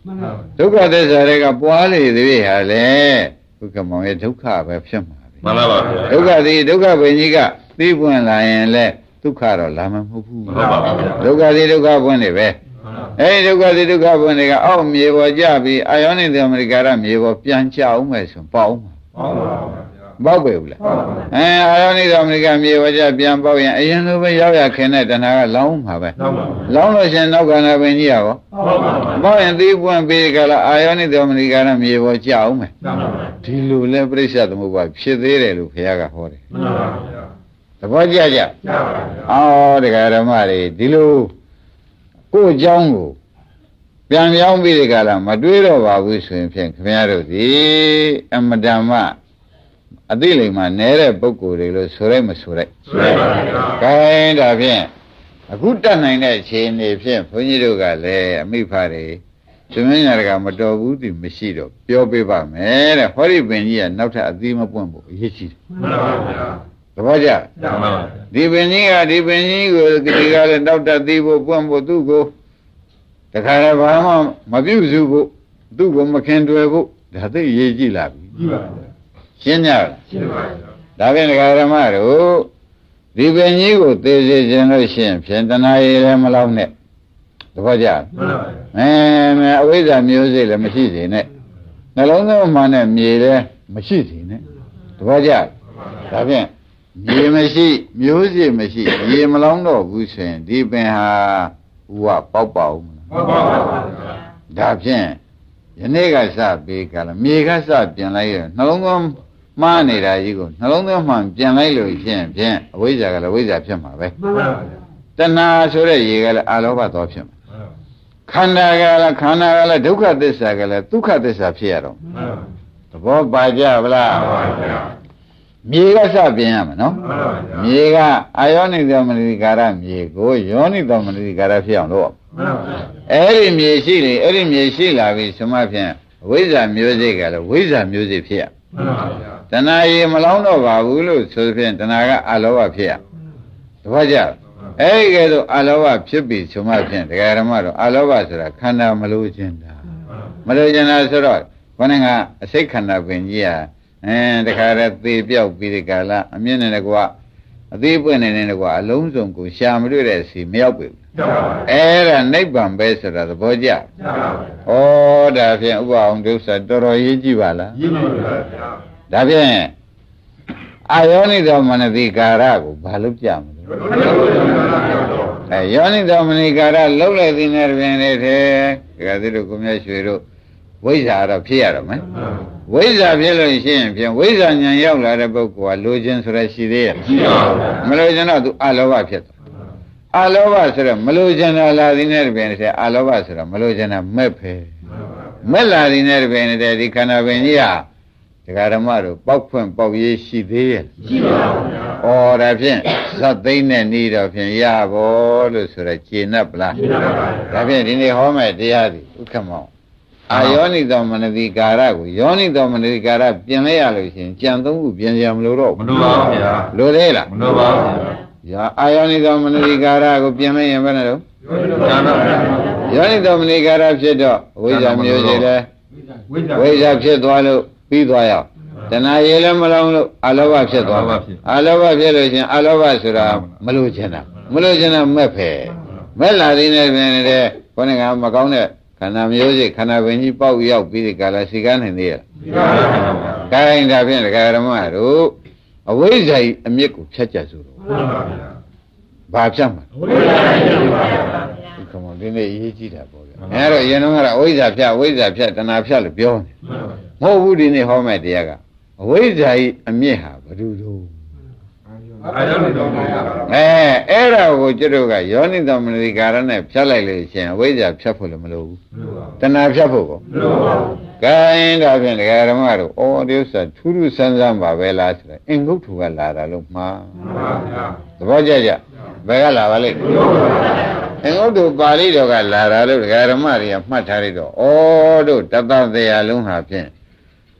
ဒုက္ခသစ္စာတွေကပွားလေသေးဟာလေဘုက္ကမောင်ရဲ့ဒုက္ခပဲဖြစ်မှာပဲမှန်ပါပါဒုက္ခသည်ဒုက္ခပင်ကြီးကသိပွင့်လာရင်လေဒုက္ခတော့လာမှာမဟုတ်ဘူးမှန်ပါပါဒုက္ခသည်ဒုက္ခပွင့်နေပဲအဲဒီဒုက္ခသည်ဒုက္ခပွင့်တွေကအောက်မြေပေါ်ကြပြီးအာယောနိသမရိကာရမြေပေါ်ပြန်ချအောင်မယ်ဆိုပေါအောင်မှာပေါက်ပဲဘူးလားအဲအာယောနိသမရိကာမြေပေါ်ကြပြန်ပေါက်ရင်အရင်လိုပဲရောက်ရခင်တဲ့တဏှာကလောင်းမှာပဲလောင်းလို့ရှင်နောက်ကနာပင်ကြီးရပါပေါက်ရင်သိပွင့်ပြီးကြလားအာယောနိသမရိကာရမြေပေါ်ကြအောင်မယ်ဒီလိုလဲပြိဿသမုပ္ပါဖြစ်သေးတယ်လို့ဘုရားကဟောတယ်သဘောကျကြအော်တရားဓမ္မတွေဒီလိုကိုယ်အကြောင်းကိုပြန်ပြောင်းပြီးဒီကလာမတွေးတော့ပါဘူးဆိုရင်ဖြင့်ခင်ဗျားတို့ဒီအမတမအသိလိမ္မာနဲတဲ့ပုဂ္ဂိုလ်တွေလို့ဆိုလိုက်မဆိုလိုက်ဆိုလိုက်ပါဗျာ။ခိုင်းဒါဖြင့်အခုတတ်နိုင်တဲ့အခြေအနေဖြင့်ဘုန်းကြီးတို့ကလည်းအမိဖတွေရှင်မင်းညာတကမတော်ဘူးဒီမရှိတော့ပြောပေးပါမယ်တဲ့ဟောဒီပင်ကြီးကနောက်ထပ်အသီးမပွင့်ဖို့အရေးကြီးတယ်။မှန်ပါဗျာ။သဘောကျ။မှန်ပါဗျာ။ဒီပင်ကြီးကဒီပင်ကြီးကိုဒီကလည်းနောက်ထပ်သီးဖို့ပွင့်ဖို့သူ့ကိုတခါလည်းဘာမှမပြုစုဖို့သူ့ကိုမခင်တွယ်ဖို့ဒါသိအရေးကြီးလာပြီ။ကြီးပါဗျာ။ရှင်းကြလား။ရှင်းပါဗျာ။ဒါဖြင့်ဒကာဓမ္မတို့ဒီပင်ကြီးကိုသေစေခြင်းလို့ရှိရင်ဖြင့်တဏှာရည်လည်းမလောက်နဲ့သဘောကျလား။မှန်ပါဗျာ။အဲအဝိဇ္ဇာမျိုးစိတ်လည်းမရှိစေနဲ့နှလုံးသားမှနဲ့မြေလည်းမရှိစေနဲ့သဘောကျလား။ဒါဖြင့်မြေမရှိမျိုးစိတ်မရှိရေမလောင်းတော့ဘူးဆိုရင်ဒီပင်ဟာဥဝပေါက်ပေါက်မလားပေါက်ပါပါဒါဖြင့်ယနေ့ကစပြီးကလည်းမြေကစပြင်လိုက်ရနှလုံးသားမှားနေတာကြီးကိုနှလုံးသားမှပြင်လိုက်လို့ဖြင့်ဖြင့်အဝိဇ္ဇာကလည်းဝိဇ္ဇာဖြစ်မှာပဲမှန်ပါပါတဏှာဆိုတဲ့ရေကလည်းအာလောဘသောဖြစ်မှာခန္ဓာကလည်းခန္ဓာကလည်းဒုက္ခသစ္စာကလည်းဒုက္ခသစ္စာဖြစ်ရတော့မှန်ပါသဘောပါကြဗလားမှန်ပါဗျာမြေကစပြင်ရမှာနော်မြေကအာယောနိသောမနတိကာရမြေကိုယောနိသောမနတိကာရဖြစ်အောင်လုပ်အဲ့ဒီမြေရှိလေအဲ့ဒီမြေရှိလာပြီဆိုမှဖြင့်ဝိဇ္ဇာမျိုးစိတ်ကလည်းဝိဇ္ဇာမျိုးစိတ်ဖြစ်ရတဏှာရေမလောင်းတော့ပါဘူးလို့ဆိုဖြင့်တဏှာကအလောဘဖြစ်ရတပည့်ကြအဲ့ဒီကဲတော့အလောဘဖြစ်ပြီဆိုမှဖြင့်တရားဓမ္မတော့အလောဘဆိုတာခန္ဓာမလို့ခြင်းတာမလို့ခြင်းတာဆိုတော့ခေါင်းကအစိတ်ခန္ဓာပင်ကြီးဟာအဲတခါတည်းသေပြောက်ပြီးဒီကလာအမြင့်နဲ့ကွာအသေးပွင့်နေနေကွာအလုံးစုံကိုရှာမတွေ့တဲ့စီမရောက်ပြီအဲ့ဒါနိဗ္ဗာန်ပဲဆိုတာသဘောကျဩဒါဖြင့်ဥပအောင်ဒုစရတော်တော်ရေးကြည့်ပါလားရေးပါပါဗျာဒါဖြင့်အာယောနိသောမနတိကာရကိုဘာလို့ပြမလဲအဲယောနိသောမနတိကာရလှုပ်လိုက်တဲ့နေတွင်နေတယ်ဒီကသတို့ကိုမြတ်ရွှေတို့ဝိဇ္ဇာတော့ဖြစ်ရတော့မယ်ဝိဇ္ဇာဖြစ်လို့ရှိရင်ဖြင့်ဝိဇ္ဇာဉာဏ်ရောက်လာတဲ့ပုဂ္ဂိုလ်ကလိုခြင်းဆိုရရှိသေးရဲ့မလိုခြင်းတော့သူအလောဘဖြစ်တယ်အလောဘဆိုတော့မလိုခြင်းတာလာသည်နဲ့တပင်တဲ့အလောဘဆိုတော့မလိုခြင်းတာမဲ့ပဲမဲ့လာသည်နဲ့တပင်တဲ့ဒီခန္ဓာပင်ကြီးဟာဒကာဓမ္မတို့ပေါက်ဖွင့်ပေါက်ရေးရှိသေးရဲ့ရှိပါဘူးဗျာဩဒါဖြင့်ဇတ်သိမ့်နဲ့ဤတော့ဖြင့်ရဘောလို့ဆိုတော့ကျေနပ်ပလားကျေနပ်ပါဗျာဒါဖြင့်ဒီနေ့ဟောမဲ့တရားသည်ဥက္ကမောအာယောနိသောမနတိကာရကိုယောနိသောမနတိကာရပြင်လိုက်ရလို့ရှိရင်ကြံသုံးခုပြင်ရမလို့တော့မလိုပါဘူးဗျာလိုသေးလားမလိုပါဘူးဗျာအာယောနိသောမနတိကာရကိုပြင်လိုက်ရင်ဘယ်နဲ့တော့ယောနိသောမနတိကာရဖြစ်တော့ဝိဇ္ဇာမျိုးစိလဲဝိဇ္ဇာဖြစ်သွားလို့ပြီးသွားရအောင်တဏှာရေလည်းမလောင်းလို့အလောဘဖြစ်သွားအလောဘဖြစ်လို့ရှိရင်အလောဘဆိုတာမလိုချင်တာမလိုချင်တာမဲ့ဖယ်မဲ့လာသေးနေပြင်နေတဲ့ခေါင်းကမကောင်းတဲ့ခန္ဓာမျိုးစိတ်ခန္ဓာပင်ကြီးပေါက်ရောက်ပြီးဒီကလာစီကားနိုင်သေးရဲ့။ဒါရင်ဒါဖြင့်ဒကာရမတို့အဝိဇ္ဇာကြီးအမြစ်ကိုဖြတ်ကြစို့တော့။ဘာဖြတ်မှာ။အဝိဇ္ဇာဖြတ်ပါဗျာ။ဒီကောင်ဒီနေ့ရေးကြည့်တာပေါ့ဗျာ။အဲတော့အရင်တော့ကအဝိဇ္ဇာဖြတ်အဝိဇ္ဇာဖြတ်တဏှာဖြတ်လို့ပြောနေ။မဟုတ်ဘူးဒီနေ့ဟောမဲ့တရားကအဝိဇ္ဇာကြီးအမြစ်ဟာဘယ်လိုလုပ်အာယောနိသောမနတိကာရအဲအဲ့ဒါကိုကျွတ်တို့ကယောနိသောမနတိကာရနဲ့ဖြတ်လိုက်လို့ရှိရင်အဝိဇ္ဇာဖြတ်ဖို့လည်းမလိုဘူးတဏှာဖြတ်ဖို့ကောမလိုပါဘူး။ကိုင်းဒါဖြင့်ဒကာဓမ္မတို့ဩဒီဥစ္စာထူးထူးဆန်းဆန်းပါပဲလားဆိုတော့အင်္ဂုတ္ထုကလာတာလို့မှားပါဗျာသဘောကျကြဘယ်ကလာပါလိမ့်အင်္ဂုတ္ထုပါဠိတော်ကလာတာလို့ဒကာဓမ္မတွေကမှတ်ထားလိုက်တော့ဩတို့တသတရားလုံးဟာဖြင့်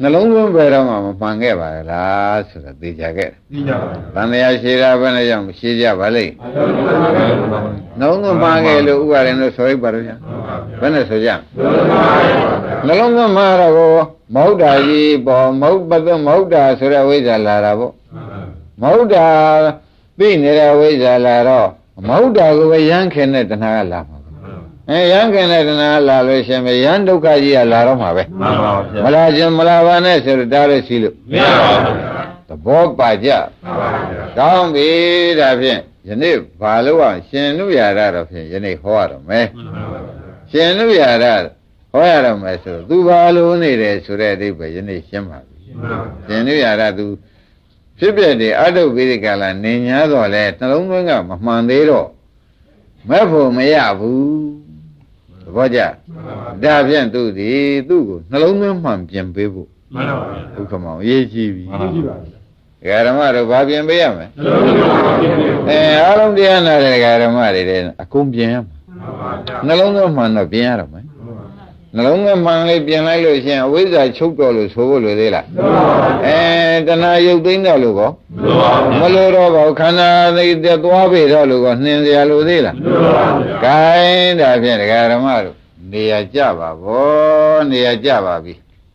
နှလုံးသွင်းပဲတော့မှမမှန်ခဲ့ပါလားဆိုတော့သိကြခဲ့တယ်သိကြပါဘူးတန်တရားရှိတာဘယ်နဲ့ကြောင့်မရှိကြပါလိမ့်နှလုံးသွင်းမှန်ခဲ့လို့ဥပါရင်တို့ဆိုရပါတော့ဗျာဘယ်နဲ့ဆိုကြနှလုံးသွင်းမှတော့မဟုတ်တာကြီးပေါ့မဟုတ်ပသုမဟုတ်တာဆိုတဲ့ဝိဇ္ဇာလာတာပေါ့မဟုတ်တာသိနေတဲ့ဝိဇ္ဇာလာတော့မဟုတ်တာကိုပဲရမ်းခင်တဲ့တဏှာကလာမှာအဲရမ်းခင်တဲ့တဏှာလာလို့ရှင်ပဲရမ်းဒုက္ခကြီးကလာတော့မှာပဲမှန်ပါဗျာမလာခြင်းမလာပါနဲ့ဆိုတော့တားလို့ရှိလို့မရပါဘူးသဘောပါကြမှန်ပါဗျာကောင်းပြီဒါဖြင့်ယနေ့ဘာလို့အောင်ရှင်နုရာရတော့ဖြင့်ယနေ့ဟောရတော့မယ်ရှင်နုရာရဟောရတော့မယ်ဆိုသူဘာလို့နေတယ်ဆိုတဲ့အဓိပ္ပာယ်ယနေ့ရှင်းပါပြီရှင်နုရာရသူဖြစ်ပြတယ်အတုပိရိကလာနေညာတော့လဲနှလုံးသွင်းကမမှန်သေးတော့မဲ့ဖို့မရဘူးသဘောကျဒါဖြင့်သူဒီသူ့ကိုနှလုံးသွင်းမှန်ပြင်ပေးဖို့မှန်ပါပါဒုက္ခမောင်အရေးကြီးပြီမှန်ပါပါဓမ္မတို့ဘာပြင်ပေးရမလဲအဲအားလုံးတရားနာတဲ့ဓမ္မတွေတဲ့အကုန်ပြင်ရမှာနှလုံးသွင်းမှန်တော့ပြင်ရတော့မယ်နှလုံးသွင်းမှန်လေးပြင်လိုက်လို့ရှင်အဝိဇ္ဇာချုပ်တော်လို့ဆိုဖို့လိုသေးလားအဲတဏှာရုပ်သိမ်းတော့လို့ကောမလိုတော့ပါဘူးခန္ဓာသိတဲ့သွားပြီတော့လို့ကောနှင်စရာလိုသေးလားဂိုင်းဒါဖြင့်ဓမ္မတို့နေရာကြပါဗောနေရာကြပါပြီ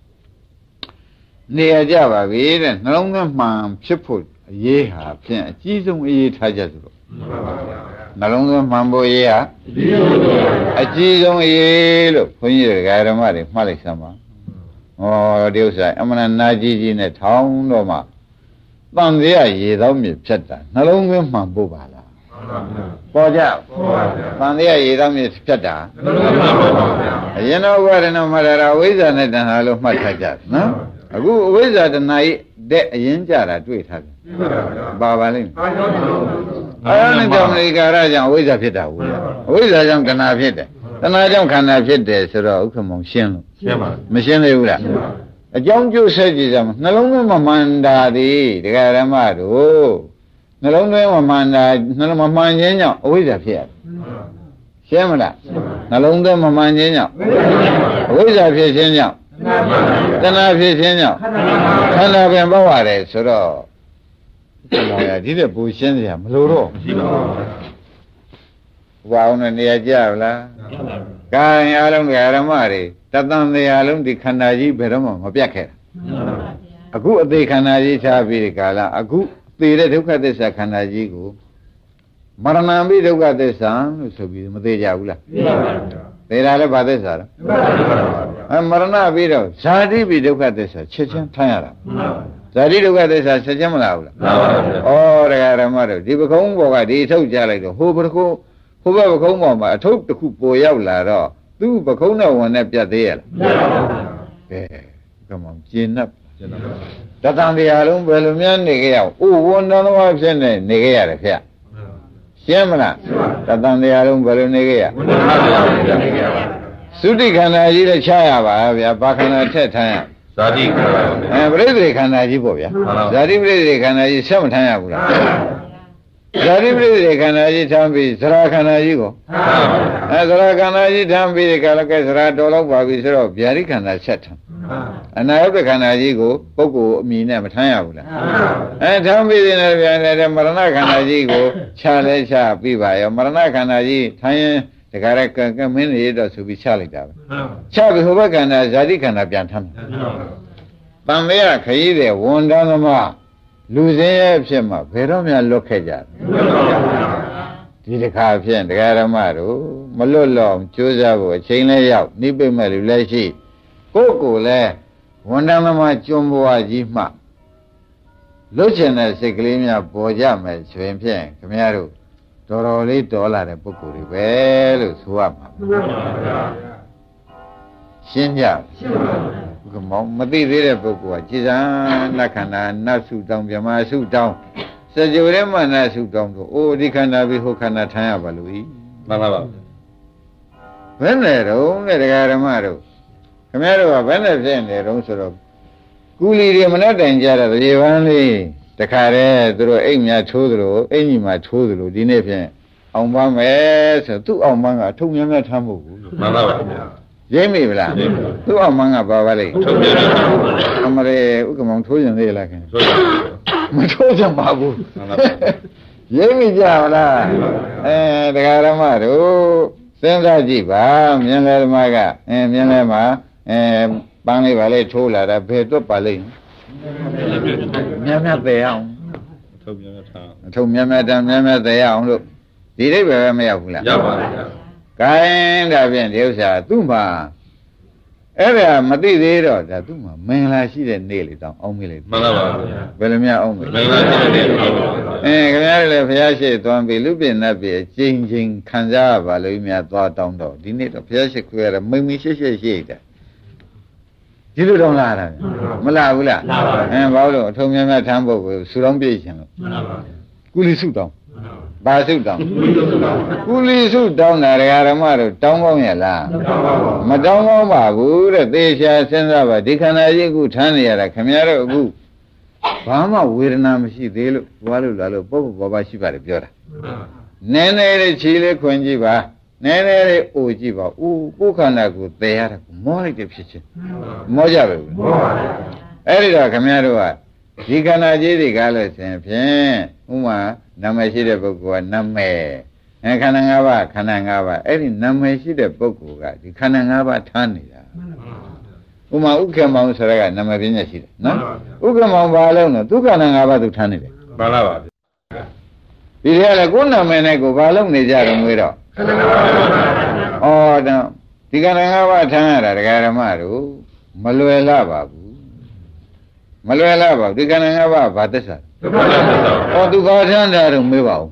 နေရာကြပါပြီတဲ့နှလုံးသွင်းမှန်ဖြစ်ဖို့အရေးဟာဖြင့်အကြီးဆုံးအရေးထားကြဆိုတော့နှလုံးသွင်းမှန်ဖို့အရေးဟာအကြီးဆုံးအရေးလို့ခွန်ကြီးတွေကဓမ္မတွေမှတ်လိုက်စမ်းပါဟောဒီဥစ္စာအမှန်နာကြီးကြီးနဲ့ထောင်းတော့မှတန်သေးရရေသောမြစ်ဖြတ်တာနှလုံးသွင်းမှန်ဖို့ပါလားပေါ်ကြတန်သေးရရေသောမြစ်ဖြတ်တာအရင်တော့ဘုရားတော်မှာဒါဝိဇ္ဇာနဲ့တဏှာလို့မှတ်ထားကြတယ်နော်အခုအဝိဇ္ဇာတဏှာရဲ့တဲ့အရင်ကြတာတွေ့ထားတယ်ပါပါလိမ့်အာယနိတမရိကာရကြောင့်အဝိဇ္ဇာဖြစ်တာဘူးအဝိဇ္ဇာကြောင့်တဏှာဖြစ်တယ်တဏှာကြောင့်ခန္ဓာဖြစ်တယ်ဆိုတော့ဥက္ကမောင်ရှင်းလို့ရှင်းပါမရှင်းသေးဘူးလားအကြောင်းကျိုးဆက်ကြည့်ကြမှာနှလုံးသွင်းမမှန်တာဒီဒကာရမတို့နှလုံးသွင်းမမှန်တာနှလုံးမမှန်ခြင်းကြောင့်အဝိဇ္ဇာဖြစ်ရတယ်ရှင်းမလားနှလုံးသွင်းမမှန်ခြင်းကြောင့်အဝိဇ္ဇာဖြစ်ခြင်းကြောင့်တဏှာဖြစ်ခြင်းကြောင့်ခန္ဓာပင်ပေါက်ရတယ်ဆိုတော့မောင်ရဒီတဲ့ပူရှင်းစရာမလိုတော့မရှိပါဘူးဘာအောင်နေရာကြဗလားကာယအားလုံးဓမ္မတွေတသံတရားလုံးဒီခန္ဓာကြီးဘယ်တော့မှမပြတ်ခဲ့တာအခုအသေးခန္ဓာကြီးထားပြီးဒီကာလအခုသေတဲ့ဒုက္ခသစ္စာခန္ဓာကြီးကိုမရဏံပိဒုက္ခသစ္စာလို့ဆိုပြီးမသေးကြဘူးလားသိပါပါဘုရားသေတာလည်းဘာသစ္စာလဲအဲမရဏပြီးတော့ဇာတိပိဒုက္ခသစ္စာချက်ချင်းထမ်းရတာဇာတိဒုက္ခသစ္စာချက်ချင်းမလားဘူးလားမှန်ပါဗျာဩတရားဓမ္မတို့ဒီပကုံးဘောကဒီအထုတ်ကြလိုက်တော့ဟိုပကုံးဟိုဘက်ပကုံးဘောမှာအထုတ်တစ်ခုပေါ်ရောက်လာတော့သူ့ပကုံးနဲ့ဝင်နဲ့ပြတ်သေးရလားမှန်ပါဗျာကဲကမောင်ကျင်납ကျင်납တသံတရားလုံးဘယ်လိုများနေကြရအောင်အိုဝန်တန်တော်ဖြစ်နေနေကြရတယ်ခင်ဗျရှင်းမလားတသံတရားလုံးဘယ်လိုနေကြရသုတိခန္ဓာကြီးလည်းချရပါဗျာဘာခန္ဓာထက်ထမ်းရဇာတိခန္ဓာအဲပရိသေခန္ဓာကြီးပေါ့ဗျာဇာတိပရိသေခန္ဓာကြီးဆက်မထမ်းရဘူးလားဇာတိပရိသေခန္ဓာကြီးထမ်းပြီးသရခန္ဓာကြီးကိုအဲသရခန္ဓာကြီးထမ်းပြီးဒီကလည်းကဲသရတော်တော့ပါပြီဆိုတော့ဗျာတိခန္ဓာဆက်ထမ်းအနာယုတ်ခန္ဓာကြီးကိုပုဂ္ဂိုလ်အမိနဲ့မထမ်းရဘူးလားအဲထမ်းပြီးတဲ့ဗျာတဲ့မရဏခန္ဓာကြီးကိုခြားလဲခြားပြီးပါရောမရဏခန္ဓာကြီးထမ်းရင်တခါရကကမင်းနေတော့ဆိုပြီးချလိုက်တာပဲချပြီးဟိုဘက်ခန္ဓာဇာတိခန္ဓာပြန်ထမ်းတယ်တန်မေရခရီးတဲ့ဝန်တန်းသမားလူစင်းရဲ့ဖြစ်မှာဘယ်တော့မှလွတ်ခဲ့ကြဒီတစ်ခါဖြင့်တရားဓမ္မတို့မလွတ်လောင်ကြိုးစားဖို့အချိန်လဲရောက်နိဗ္ဗာန်မဲ့လူလည်းရှိကိုယ်ကိုယ်လည်းဝန်တန်းသမားကျွန်းဘဝကြီးမှလွတ်ချင်တဲ့စိတ်ကလေးများပေါ်ကြမယ်ဆိုရင်ဖြင့်ခင်ဗျားတို့တော်တော်လေးတော်လာတဲ့ပုဂ္ဂိုလ်တွေပဲလို့ဆိုရမှာရှင်းကြရှင်းပါဘူးကမောင်မသိသေးတဲ့ပုဂ္ဂိုလ်ကจิตံနတ်ခန္ဓာနတ်စုတောင်းမြမစုတောင်းစကြဝဠာမနတ်စုတောင်းတို့အိုဒီခန္ဓာပြီးဟိုခန္ဓာထမ်းရပါလို့ဤမှန်ပါပါဘယ်နဲ့တော့တဲ့တရားဓမ္မတို့ခင်ဗျားတို့ကဘယ်နဲ့ဖြစ်နေတော့ဆိုတော့ကူလီတွေမနဲ့တိုင်ကြတာရေပန်းလေးတခါတည်းသူတို့အိမ်များထိုးသလိုအိမ်ကြီးမှာထိုးသလိုဒီနေ့ဖြင့်အောင်ပန်းမယ်ဆိုသူ့အောင်ပန်းကအထုံများများထမ်းဖို့ဘူးလို့မှန်ပါပါဗျာရိပ်မိဗလားသူ့အောင်မငါပါပါလိမ့်အမရေဥက္ကမောင်ထိုးရင်သေးလားခင်မထိုးကြပါဘူးရိပ်မိကြပါလားအဲတရားဓမ္မတို့စဉ်းစားကြည့်ပါမြင်လဲဓမ္မကအဲမြင်လဲမှာအဲပန်းလေးပါလေထိုးလာတာဘယ်တော့ပါလိမ့်မြတ်မြတ်သေးအောင်အထုပ်မြတ်မြတ်ထားအထုပ်မြတ်မြတ်တမ်းမြတ်မြတ်သေးအောင်လို့ဒီအိဗယ်ပဲမရောက်ဘူးလားရောက်ပါပြီ။ကိုင်းဒါဖြင့်ဒီဥစ္စာသူ့မှာအဲ့ဒါမသိသေးတော့ဒါသူ့မှာမင်္ဂလာရှိတဲ့နေ့လေးတောင်းအောင်မေးလိုက်မှန်ပါပါဘယ်လိုများအောင်မေးမင်္ဂလာရှိတဲ့နေ့အောင်အဲခင်ဗျားတို့လည်းဘုရားရှိသွားပြီလူပြင်းနဲ့ပြီအချင်းချင်းခံစားရပါလို့များသွားတောင်းတော့ဒီနေ့တော့ဘုရားရှိခွေရတာမိမ့်မိရှိရှိရှိတယ်ဒီလိုတော့လာတာမလာဘူးလားအဲဘာလို့အထုံများများထမ်းဖို့ကိုစူတောင်းပြည့်ရှင်လို့ကုလီစုတောင်းဘာစုတောင်းကုလီစုတောင်းတာဓမ္မတို့တောင်းကောင်းရလားမတောင်းကောင်းပါဘူးတဲ့သေချာစဉ်းစားပါဒီခန္ဓာကြီးအခုထမ်းနေရတာခင်ဗျားတို့အခုဘာမှဝေဒနာမရှိသေးလို့ဘွားလို့လာလို့ပုပ်ပုပ်ဘာဘာရှိပါတယ်ပြောတာနည်းနည်းလေးခြေလေးခွင်ကြည့်ပါနည်းနည်းလေးအိုကြည့်ပါဦးကိုယ်ခန္ဓာကိုသေရတာမောလိုက်တဲ့ဖြစ်ချင်းမောကြပဲဘူးမောပါဘူးအဲ့ဒီတော့ခင်ဗျားတို့ကဒီခန္ဓာကြီးတွေကလည်းဆင်ဖြင့်ဥမာနာမည်ရှိတဲ့ပုဂ္ဂိုလ်ကနာမည်အဲခန္ဓာ၅ပါးခန္ဓာ၅ပါးအဲ့ဒီနာမည်ရှိတဲ့ပုဂ္ဂိုလ်ကဒီခန္ဓာ၅ပါးထားနေတာဥမာဥက္ကမောင်ဆိုရကနာမည်ပြည့်ရှိတယ်နော်ဥက္ကမောင်ဘာလို့လဲသူခန္ဓာ၅ပါးသူထားနေတယ်မှန်ပါပါဒီထဲကလည်းကိုယ်နာမည်နဲ့ကိုဘာလို့နေကြတော့ငွေတော့ခန္ဓာ၅ပါးဩတော့ဒီခန္ဓာ၅ပါးထားရတာဒကာဓမ္မတို့မလွယ်လာပါဘူးမလွယ်လာပါဘူးဒီခန္ဓာ၅ပါးဘာသစ္စာဩသူဘာထမ်းတာတော့မေးပါဦး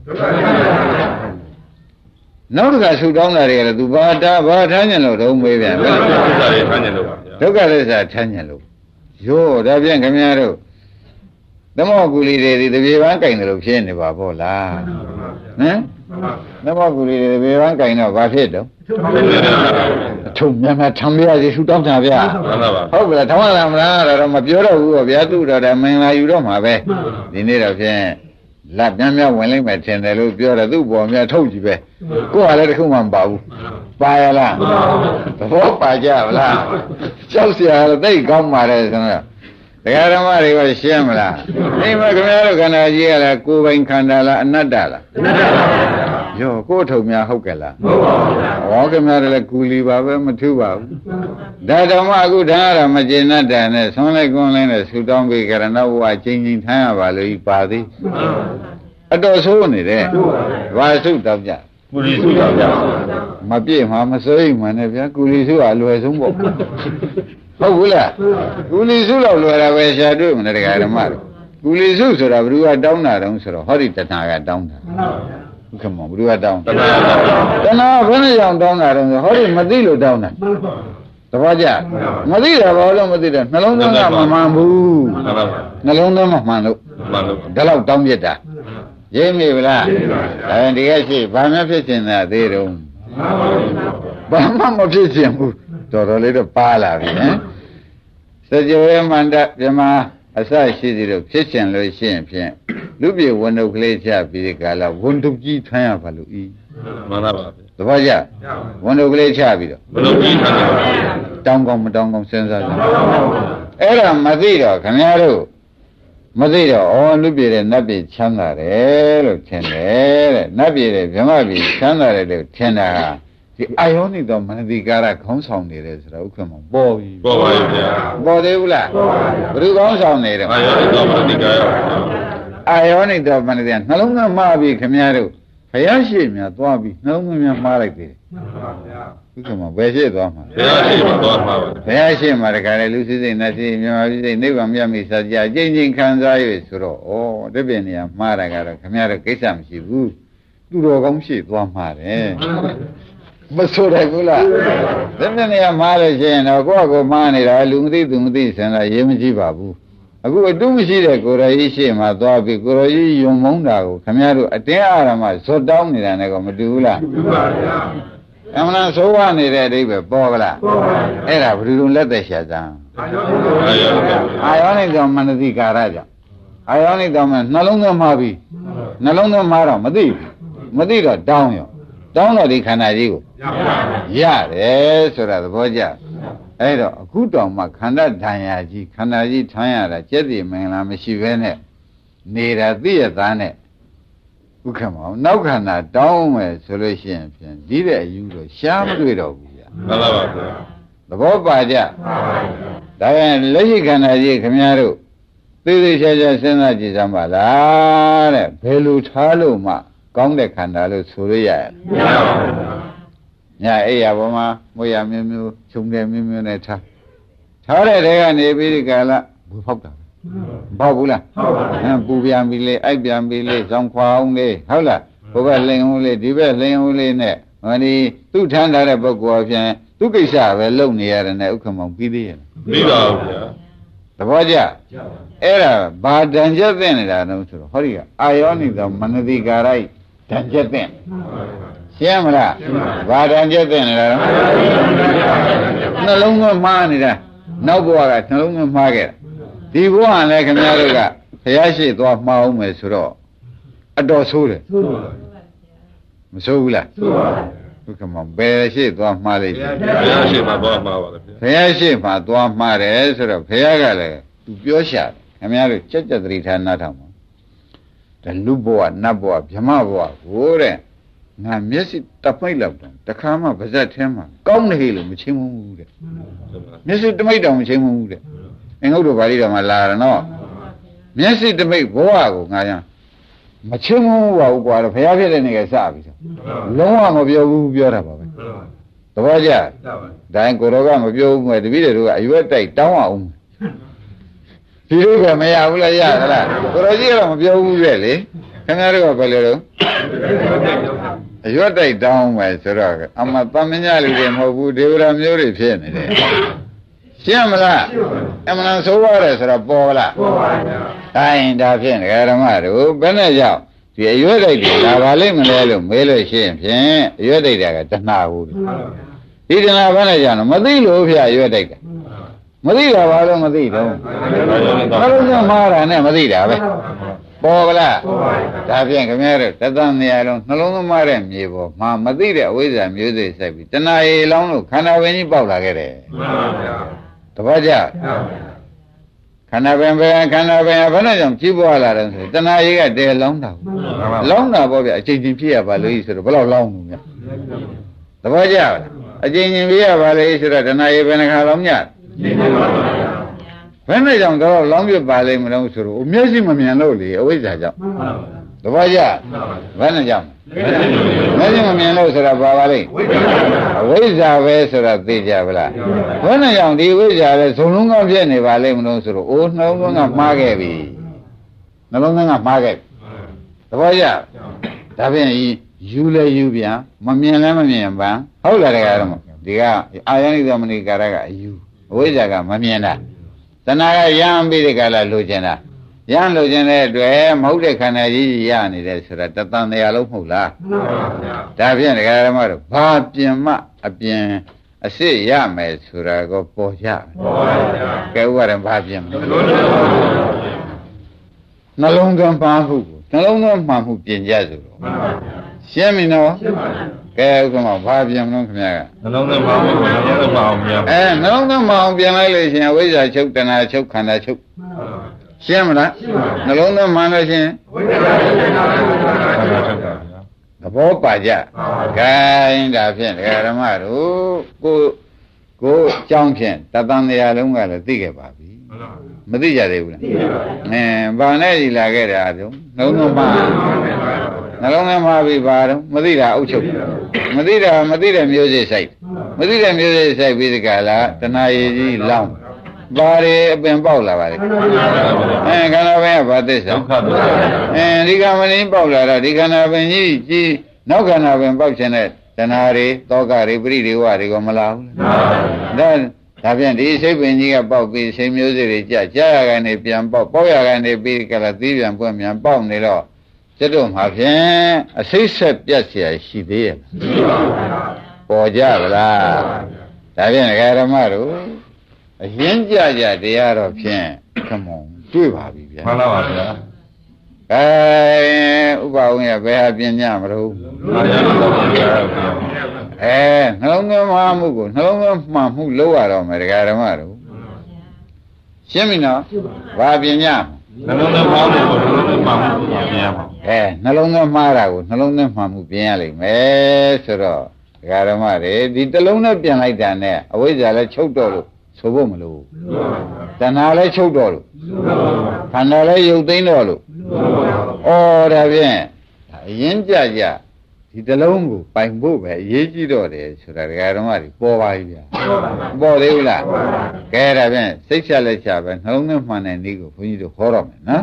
နောက်တစ်ခါဆူတောင်းတာတွေကလည်းသူဘာတာဘာထမ်းညံလို့တော့မေးပြန်ဒုက္ခသစ္စာထမ်းညံလို့ပါဗျာဒုက္ခသစ္စာထမ်းညံလို့ယောဒါပြန်ခင်ဗျားတို့သမောကူလီတွေဒီတပြေပန်းကင်တယ်လို့ဖြစ်နေပါဗောလားဟမ်သမောကူလီတွေတပြေပန်းကင်တော့ဘာဖြစ်တော့အထုံမြတ်မြတ်ထမ်းပြရစီဆူတောင်းတာဗျာဟုတ်ပါလားထောင်းရလားမလားတော့မပြောတော့ဘူးဗောဗျာသူ့တော်တယ်မင်္ဂလာယူတော့မှာပဲဒီနေ့တော့ဖြင့်လက်မြတ်မြတ်ဝင်လိုက်မယ်ထင်တယ်လို့ပြောတယ်သူ့ပေါ်မြတ်ထုတ်ကြည့်ပဲကိုယ်ကလည်းတခုမှမပါဘူးပါရလားသဘောပါကြဗလားကြောက်เสียတော့သိကောင်းပါတယ်ဆိုတော့တရားဓမ္မတွေကရှင်းမလားဒီမှာခင်ဗျားတို့ခန္ဓာကြီးကလည်းကိုယ်ပိုင်ခန္ဓာလားအနတ္တလားအနတ္တပါဗျာယောကိုယ်ထုံများဟုတ်ကဲ့လားဟုတ်ပါဘူးဗျာဟောခင်ဗျားတို့လည်းကူလီပါပဲမထူးပါဘူးဒါဓမ္မအခုထမ်းရတာမကျေနပ်တယ်နဲ့ဆွမ်းလိုက်ကွန်းလိုက်နဲ့ဆူတောင်းပြီးကရဏဘဝချင်းချင်းထမ်းရပါလို့ပါသေးအတော်ဆိုးနေတယ်ဘာဆုတောင်းကြကူလီဆုတောင်းကြမပြည့်မှာမစိုးရိမ်မှနဲ့ဗျာကူလီဆုကအလွယ်ဆုံးပေါ့ဟုတ်ဘူးလားကူလီစုတော့လွယ်တာပဲရှာတွေ့မလဲတရားဓမ္မတို့ကူလီစုဆိုတာဘယ်သူကတောင်းတာတုံးဆိုတော့ဟောဒီတဏှာကတောင်းတာဟုတ်ကဲ့မောဘယ်သူကတောင်းတဏှာတဏှာဘယ်နဲ့ကြောင့်တောင်းတာတုံးဆိုဟောဒီမသိလို့တောင်းတာတပည့်ကြမသိတာဘာလို့မသိတာနှလုံးသွင်းကမမှန်ဘူးနှလုံးသွင်းမမှန်လို့မှန်လို့ဒါတော့တောင်းပြတာရိပ်မိဗလားအဲဒီကရှိဘာမှဖြစ်ချင်တာသေးတုံးဘာမှမဖြစ်ချင်ဘူးတော်တော်လေးတော့ပါလာပြီဟမ်စကြဝဠာမန္တပြမအစရှိသေးလို့ဖြစ်ချင်လို့ရှိရင်ဖြင့်လူပြေဝန်တုပ်ကလေးချပြီးဒီကလာဝန်တုပ်ကြီးထမ်းရပါလို့ဤမှန်ပါပါသဘောကျဝန်တုပ်ကလေးချပြီးတော့ဝန်တုပ်ကြီးထမ်းရပါတောင်းကောင်းမတောင်းကောင်းစဉ်းစားကြအဲ့ဒါမသိတော့ခင်ဗျားတို့မသိတော့ဩလူပြေတဲ့နတ်ပြေချမ်းသာတယ်လို့ထင်တယ်တဲ့နတ်ပြေတဲ့ဗြဟ္မပြေချမ်းသာတယ်လို့ထင်တာဒီအာယောနိတော်မနတိကာရခေါင်းဆောင်နေတယ်ဆိုတော့ဥက္ကမပေါ်ပြီပေါ်ပါရဲ့ဗျာပေါ်သေးဘူးလားပေါ်ပါဗျာဘယ်သူခေါင်းဆောင်နေတယ်အာယောနိတော်မနတိကာရအာယောနိတော်မနတိနှလုံးသားမှားပြီခင်ဗျားတို့ဘုရားရှိမြတ်သွားပြီနှလုံးသားများမှားလိုက်သေးတယ်မှန်ပါဗျာဥက္ကမဘယ်ရှိသွားမှာဘုရားရှိမြတ်သွားမှာပါဘုရားရှိမှာတခါလေလူစိစိတ်နတ်စိမြန်မာစိစိတ်နိဗ္ဗာန်မြတ်မိစာကြအကျဉ်းချင်းခံစားရဆိုတော့ဩတပည့်နေရာမှားတာကတော့ခင်ဗျားတို့ကိစ္စမရှိဘူးသူတော်ကောင်းရှိသွားမှာတယ်မဆိုရဘူးလားဒီနေ့နေရာမှားလို့ရှိရင်တော့ကိုယ့်အကိုမှားနေတာလူမသိသူမသိစံတာရေးမကြည့်ပါဘူးအခုအတုမရှိတဲ့ကိုယ်ရည်ရှိမှသွားပြီးကိုယ်ရည်ယုံမုန်းတာကိုခင်ဗျားတို့အတင်းအာရမဇွတ်တောင်းနေတာနဲ့ကမတူဘူးလားတူပါဗျာအမှန်ဆိုးဝါနေတဲ့အဓိပ္ပာယ်ပေါ်ကလားပေါ်ပါဗျာအဲ့ဒါဘယ်လိုလက်သက်ရှာစမ်းအာယောနိတော်မနတိကာရကြောင့်အာယောနိတော်မနှလုံးသွင်းမှာပြီနှလုံးသွင်းမှာတော့မသိဘူးမသိတော့တောင်းရောတောင်းတော့ဒီခန္ဓာကြီးကိုရတယ်ဆိုတာသဘောကျအဲ့တော့အခုတောင်မှခန္ဓာဓာန်ရာကြီးခန္ဓာကြီးထမ်းရတာကျက်တည်မင်္ဂလာမရှိဘဲနဲ့နေတာသိရသားနဲ့ဥက္ကမောနောက်ခန္ဓာတောင်းမယ်ဆိုလို့ရှိရင်ဖြင့်ဒီတဲ့အယူတော့ရှားမတွေ့တော့ဘူးဗျာမှန်ပါပါဗျာသဘောပါကြဒါရင်လက်ရှိခန္ဓာကြီးခင်ဗျားတို့သိသိချာချာစဉ်းစားကြည့်စမ်းပါလားတဲ့ဘယ်လိုထားလို့မှကောင်းတဲ့ခန္ဓာလို့ဆိုရရမရပါဘူး။ညာအိယာပေါ်မှာမွေရမျိုးမျိုးခြုံတယ်မျိုးမျိုးနဲ့ထားထားတဲ့တဲကနေပြီးဒီကလာဘူဖောက်တာမဖောက်ဘူးလားဖောက်ပါဘူး။ပူပြန်ပြီလေအိုက်ပြန်ပြီလေဇောင်းခွာအောင်လေဟုတ်လားဘုဘလိန်အောင်လေဒီဘက်လိန်အောင်လေနဲ့ဟောဒီသူ့ထမ်းထားတဲ့ပုဂ္ဂိုလ်အပြင်သူ့ကိစ္စပဲလုပ်နေရတယ်နဲ့ဥက္ကမောင်ပြီးသေးရဲ့ပြီးပါဘူးဗျာသဘောကျအဲ့ဒါဘာတန်ချက်သိနေတာတော့ဆိုတော့ဟောဒီကအာယောနိသောမနတိကာရိုက်တန်ချက်သိရှင်းမလားဘာတန်ချက်သိနေတာတော့နှလုံးသွင်းမှားနေတာနောက်ဘဝကနှလုံးသွင်းမှားခဲ့တာဒီဘဝကလည်းခင်ဗျားတို့ကဘုရားရှိသွားမှားအောင်မယ်ဆိုတော့အတော်ဆိုးတယ်မဆိုးဘူးလားဆိုးပါဘုကမောဘယ်ရှိသွားမှားလိုက်လဲဘုရားရှိမှာသွားမှားပါလေဘုရားရှိမှာသွားမှားတယ်ဆိုတော့ဘုရားကလည်းသူပြောရှာတယ်ခင်ဗျားတို့ကြက်ကြက်သတိထားနားထောင်ပါဒါလူဘဝနတ်ဘဝဗြဟ္မဘဝကိုတဲ့ငါမျက်စိတပိတ်လောက်တော့တခါမှဗဇက်ထဲမှာကောင်းနေလို့မချင်းမဘူးတဲ့မျက်စိတမိတ်တောင်မချင်းမဘူးတဲ့အင်္ဂုတ္တပါဠိတော်မှာလာတယ်နော်မျက်စိတမိတ်ဘဝကိုငါရမချင်းမဘူးပါဘူးကွာတော့ဘုရားဖြစ်တဲ့နေကစပြီဆိုလုံးဝမပြောဘူးပြောတာပါပဲသဘောကျဒါရင်ကိုတော်ကမပြောဘူးမဲ့တပည့်တွေကအရွက်တိုက်တောင်းအောင်ဒီလိုကမရဘူးလားရသလားကိုတော်ကြီးကတော့မပြောဘူးရဲ့လေခင်ဗျားတို့ကဘယ်လိုလဲအရွက်တိုက်တောင်းမယ်ဆိုတော့အမသမညလူတွေမဟုတ်ဘူးဒေဝရာမျိုးတွေဖြစ်နေတယ်ရှင်းမလားအမှန်ဆိုးရတယ်ဆိုတော့ပေါ်လားပေါ်ပါဗျာဒါရင်ဒါဖြင့်ဓမ္မတို့ဘယ်နဲ့ကြောင့်ဒီအရွက်တိုက်တွေဒါပါလိမ့်မလဲလို့မေးလို့ရှိရင်ဖြင့်အရွက်တိုက်တာကတဏှာဘူးဒီတဏှာဘယ်နဲ့ကြောင့်မသိလို့ဖျားအရွက်တိုက်တာမသိတာဘာလို့မသိတော့ဘာလို့ညမှားတာနဲ့မသိတာပဲပေါ်ကလားဒါဖြင့်ခင်ဗျားတို့တသနေရာလုံးနှလုံးသွင်းမတဲ့မြေပေါ်မှာမသိတဲ့အဝိဇ္ဇာမျိုးစိတ်စိုက်ပြီးတဏှာရေလောင်းလို့ခန္ဓာပင်ကြီးပေါက်လာခဲ့တယ်မှန်ပါဗျာတပည့်ကြခန္ဓာပင်ပဲခန္ဓာပင်ဘယ်နဲ့ကြောင့်ကြီးပွားလာတယ်ဆိုတဏှာရေကတဲလောင်းတာလောင်းတာပေါ့ဗျာအချိန်ချင်းဖြစ်ရပါလို့ဆိုတော့ဘယ်လောက်လောင်းလို့မြတ်တပည့်ကြအချိန်ချင်းဖြစ်ရပါလေဆိုတော့တဏှာရေဘယ်နှခါလောင်းညဘယ်နဲ့ကြောင့်တော့လောင်းပြပါလိမ့်မလို့ဆိုတော့အမျက်ရှိမမြင်လို့လေအဝိဇ္ဇာကြောင့်တပည့်ကြဘယ်နဲ့ကြောင့်မျက်ရှိမမြင်လို့ဆိုတာဘာပါလိမ့်အဝိဇ္ဇာပဲဆိုတာသိကြဗလားဘယ်နဲ့ကြောင့်ဒီဝိဇ္ဇာလဲဇုံလုံးကပြည့်နေပါလိမ့်မလို့ဆိုတော့အိုးနှလုံးသွင်းကမှားခဲ့ပြီနှလုံးသွင်းကမှားခဲ့တပည့်ကြဒါဖြင့်ယူလဲယူပြန်မမြင်လဲမမြင်ပန်းဟုတ်လားတကယ်တော့ဒီကအာယနိသမဏိကာရကအယူအဝိဇ္ဇာကမမြင်တာတဏှာကရမ်းပြီးတဲ့ကလာလိုချင်တာရမ်းလိုချင်တဲ့အတွက်မဟုတ်တဲ့ခန္ဓာကြီးကြီးရနေတယ်ဆိုတာတသံတရားလုံးမဟုတ်လားမှန်ပါဗျာဒါဖြင့်ဒကာဓမ္မတို့ဘာပြင်မှအပြင်အစ်စ်ရမယ်ဆိုတာကိုပေါ်ကြပေါ်ပါဗျာကဲဥပါဒံဘာပြင်မလဲနှလုံးသွင်းပါမှုကိုနှလုံးသွင်းမှမှုပြင်ကြဆိုတော့မှန်ပါဗျာရှင်းပြီနော်ရှင်းပါပြီကဲဥက္ကမဘာပြင်မလို့ခင်ဗျားကနှလုံးသွင်းပါမှုကိုနှလုံးသွင်းပါအောင်ပြန်အဲနှလုံးသွင်းပါအောင်ပြင်လိုက်လို့ရှင်အဝိဇ္ဇာချုပ်တဏှာချုပ်ခန္ဓာချုပ်ရှင်းမလားနှလုံးသွင်းမှလို့ရှင်ဝိဇ္ဇာချုပ်တဏှာချုပ်ခန္ဓာချုပ်ပါဗျာသဘောပါကြဂိုင်းဒါဖြင့်ဓမ္မတို့ကိုကိုအကြောင်းဖြင့်တသံတရားလုံးကလည်းသိခဲ့ပါပြီမသိကြသေးဘူးလားအဲဘာနဲ့ဒီလာခဲ့တာတုံးနှလုံးသွင်းမှနှလုံးသွင်းမှပြီပါတော့မသိတာအုပ်ချုပ်မသိတာမသိတဲ့မျိုးစိတ်ဆိုင်မသိတဲ့မျိုးစိတ်ဆိုင်ပြီးဒီကလာတဏှာရည်ကြီးလောင်းဘာတွေအပင်ပေါက်လာပါလဲအဲခန္ဓာပင်ကဘာသစ္စာအဲဒီကမင်းပေါက်လာတော့ဒီခန္ဓာပင်ကြီးကြီးနောက်ခန္ဓာပင်ပေါက်ခြင်းနဲ့တဏှာတွေတောကတွေပရိဒေဝတွေကမလာဘူးလားဒါဒါဖြင့်ဒီစိတ်ပင်ကြီးကပေါက်ပြီးစိတ်မျိုးစိတ်တွေကြာကြာရကနေပြန်ပေါက်ပေါက်ရကနေပြီးကလာသီးပြန်ပွင့်ပြန်ပေါက်နေတော့ကျွတ်တို့မှာဖြင့်အစိတ်ဆက်ပြတ်เสียရှိသေးရဲ့ပေါ်ကြဗလားဒါဖြင့်ဓမ္မတို့အရင်ကြကြတရားတော့ဖြင့်ခမုံတွေ့ပါပြီဗျာမှန်ပါပါဗျာအဲဥပအောင်ရဘယ်ဟာပညာမလို့အဲနှလုံးသွင်းမှားမှုကိုနှလုံးသွင်းမှန်မှုလုပ်ရတော့မယ်ဒကာဓမ္မတို့ရှင်းပြီနော်ဘာပညာနှလုံးသွင်းမှားမှုကိုနှလုံးသွင်းမှန်မှုပြင်ရမှာအဲနှလုံးသွင်းမှားတာကိုနှလုံးသွင်းမှန်မှုပြင်ရလိမ့်မယ်ဆိုတော့ဒကာဓမ္မတွေဒီတလုံးနဲ့ပြန်လိုက်တာနဲ့အဝိဇ္ဇာလည်းချုပ်တော့လို့ဆိုဖို့မလို့တဏှာလည်းချုပ်တော့လို့ခန္ဓာလည်းရုပ်သိမ်းတော့လို့ဩဒါဖြင့်အရင်ကြကြဒီတလုံးကိုပိုင်ဖို့ပဲအရေးကြီးတော့တယ်ဆိုတာဒကာဓမ္မတွေပေါ်ပါပြီဗျာပေါ်သေးဘူးလားကဲဒါဖြင့်စိတ်ချလက်ချပဲနှလုံးသွင်းမှန်တဲ့နည်းကိုဘုန်းကြီးတို့ဟောတော့မယ်နော်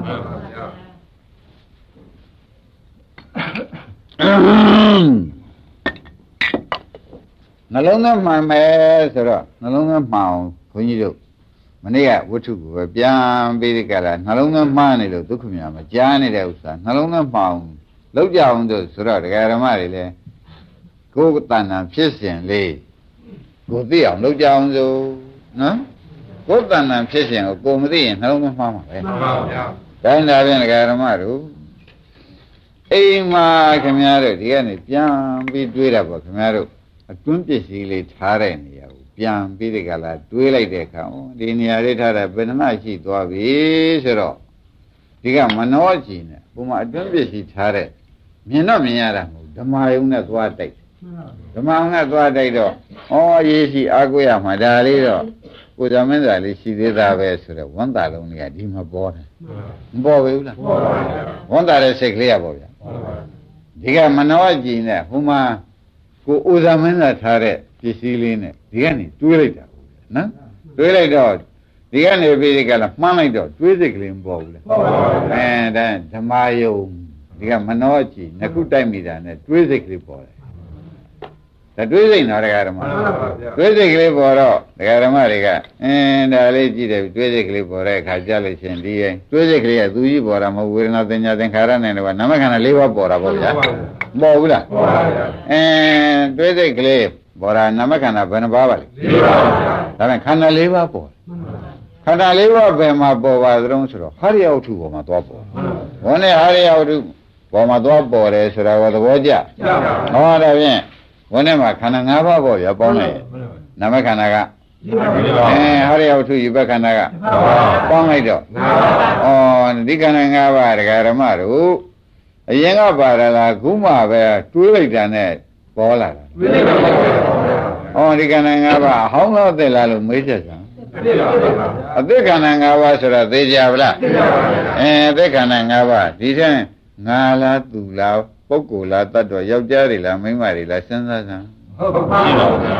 နှလုံးသွင်းမှန်မယ်ဆိုတော့နှလုံးသွင်းမှန်အောင်ဘုန်းကြီးတို့မနေ့ကဝတ္ထုကိုပဲပြန်ပြီးဒီကလာနှလုံးသွင်းမှန်နေလို့ဒုက္ခများမကြားနေတဲ့ဥစ္စာနှလုံးသွင်းမှန်အောင်လောက်ကြအောင်တို့ဆိုတော့ဒကာဓမ္မတွေလည်းကိုယ်တဏ္ဍာဖြစ်စဉ်လေးကိုသိအောင်လောက်ကြအောင်ဆိုနော်ကိုယ်တဏ္ဍာဖြစ်စဉ်ကိုကိုမသိရင်နှလုံးသွင်းမှန်မှာပဲမှန်ပါဗျာဒါနဲ့ဒါဖြင့်ဒကာဓမ္မတို့အိမ်မှာခင်ဗျားတို့ဒီကနေပြန်ပြီးတွေးတာပေါ့ခင်ဗျားတို့အတွင်းပစ္စည်းလေးထားတဲ့နေရာကိုပြန်ပြီးဒီကလာတွေးလိုက်တဲ့အခါဒီနေရာလေးထားတာဘယ်နှမရှိသွားပြီဆိုတော့ဒီကမနောကြည့်နေပုံမှန်အတွင်းပစ္စည်းထားတဲ့မြင်တော့မြင်ရတာမဟုတ်ဓမ္မယုံနဲ့သွားတိုက်ဓမ္မယုံနဲ့သွားတိုက်တော့ဩရေးရှိအာကိုရမှာဒါလေးတော့ကိုဇမင်းသားလေးရှိသေးတာပဲဆိုတော့ဝန်တာလုံးလေးကဒီမှာပေါ်တယ်မပေါ်ဘူးလားပေါ်ပါဗျာဝန်တာတဲ့စိတ်ကလေးရပေါ့ဗျာဒီကမနောကြည့်နေဟိုမှာကိုဥဇမင်းသားထားတဲ့ပစ္စည်းလေးနဲ့ဒီကနေတွေးလိုက်တာနော်တွေးလိုက်တော့ဒီကနေပြီးဒီကလာမှန်းလိုက်တော့တွေးစိတ်ကလေးမပေါ်ဘူးလေပေါ်ပါဘူးအဲဒါဓမ္မယုံဒီကမနောကြည့်နှစ်ခုတိုက်မိတာနဲ့တွေးစိတ်ကလေးပေါ်တယ်ဒါတွေးစိတ်နော်ဒကာဓမ္မတွေးစိတ်ကလေးပေါ်တော့ဒကာဓမ္မတွေကအင်းဒါလေးကြည့်တယ်တွေးစိတ်ကလေးပေါ်တဲ့အခါကြလို့ရှင်ဒီရင်တွေးစိတ်ကလေးကသူကြီးပေါ်တာမဟုတ်ဝေဒနာသင်ညာသင်္ခါရနဲ့တော့နာမခန္ဓာ၄ပါးပေါ်တာပေါ့ဗျာပေါ်ဘူးလားပေါ်ပါဗျာအင်းတွေးစိတ်ကလေးပေါ်တာနာမခန္ဓာဘယ်နှပါးပါလဲ၄ပါးဗျာဒါပေမဲ့ခန္ဓာ၄ပါးပေါ်ခန္ဓာ၄ပါးဘယ်မှာပေါ်ပါသလုံးဆိုတော့ဟရိယဝတ္ထုပေါ်မှာသွားပေါ်ဘုန်းနဲ့ဟရိယဝတ္ထုပေါ်မှာသွားပေါ်တယ်ဆိုတာကသဘောကျဟောဒါဖြင့်ဘုန်းနဲ့မှာခန္ဓာ၅ပါးပေါ်ရပေါင်းလိုက်နာမခန္ဓာကအဲဟရိယဝတ္ထုယူဘခန္ဓာကပေါင်းလိုက်တော့ဩဒီခန္ဓာ၅ပါးဒကာဓမ္မတို့အရင်ကပါရလားခုမှပဲတွေးလိုက်တာနဲ့ပေါ်လာတာတွေးလိုက်ပါဘူးဩဒီခန္ဓာ၅ပါးအဟောင်းတော့သိလားလို့မေးချက်စမ်းအသိခန္ဓာ၅ပါးဆိုတာသိကြပါလားအဲအသိခန္ဓာ၅ပါးဒီထက်ငါလားသူလားပုဂ္ဂိုလ်လားတတ်တော်ယောက်ျားတွေလားမိန်းမတွေလားစဉ်းစားစမ်းဟုတ်ပါဘူး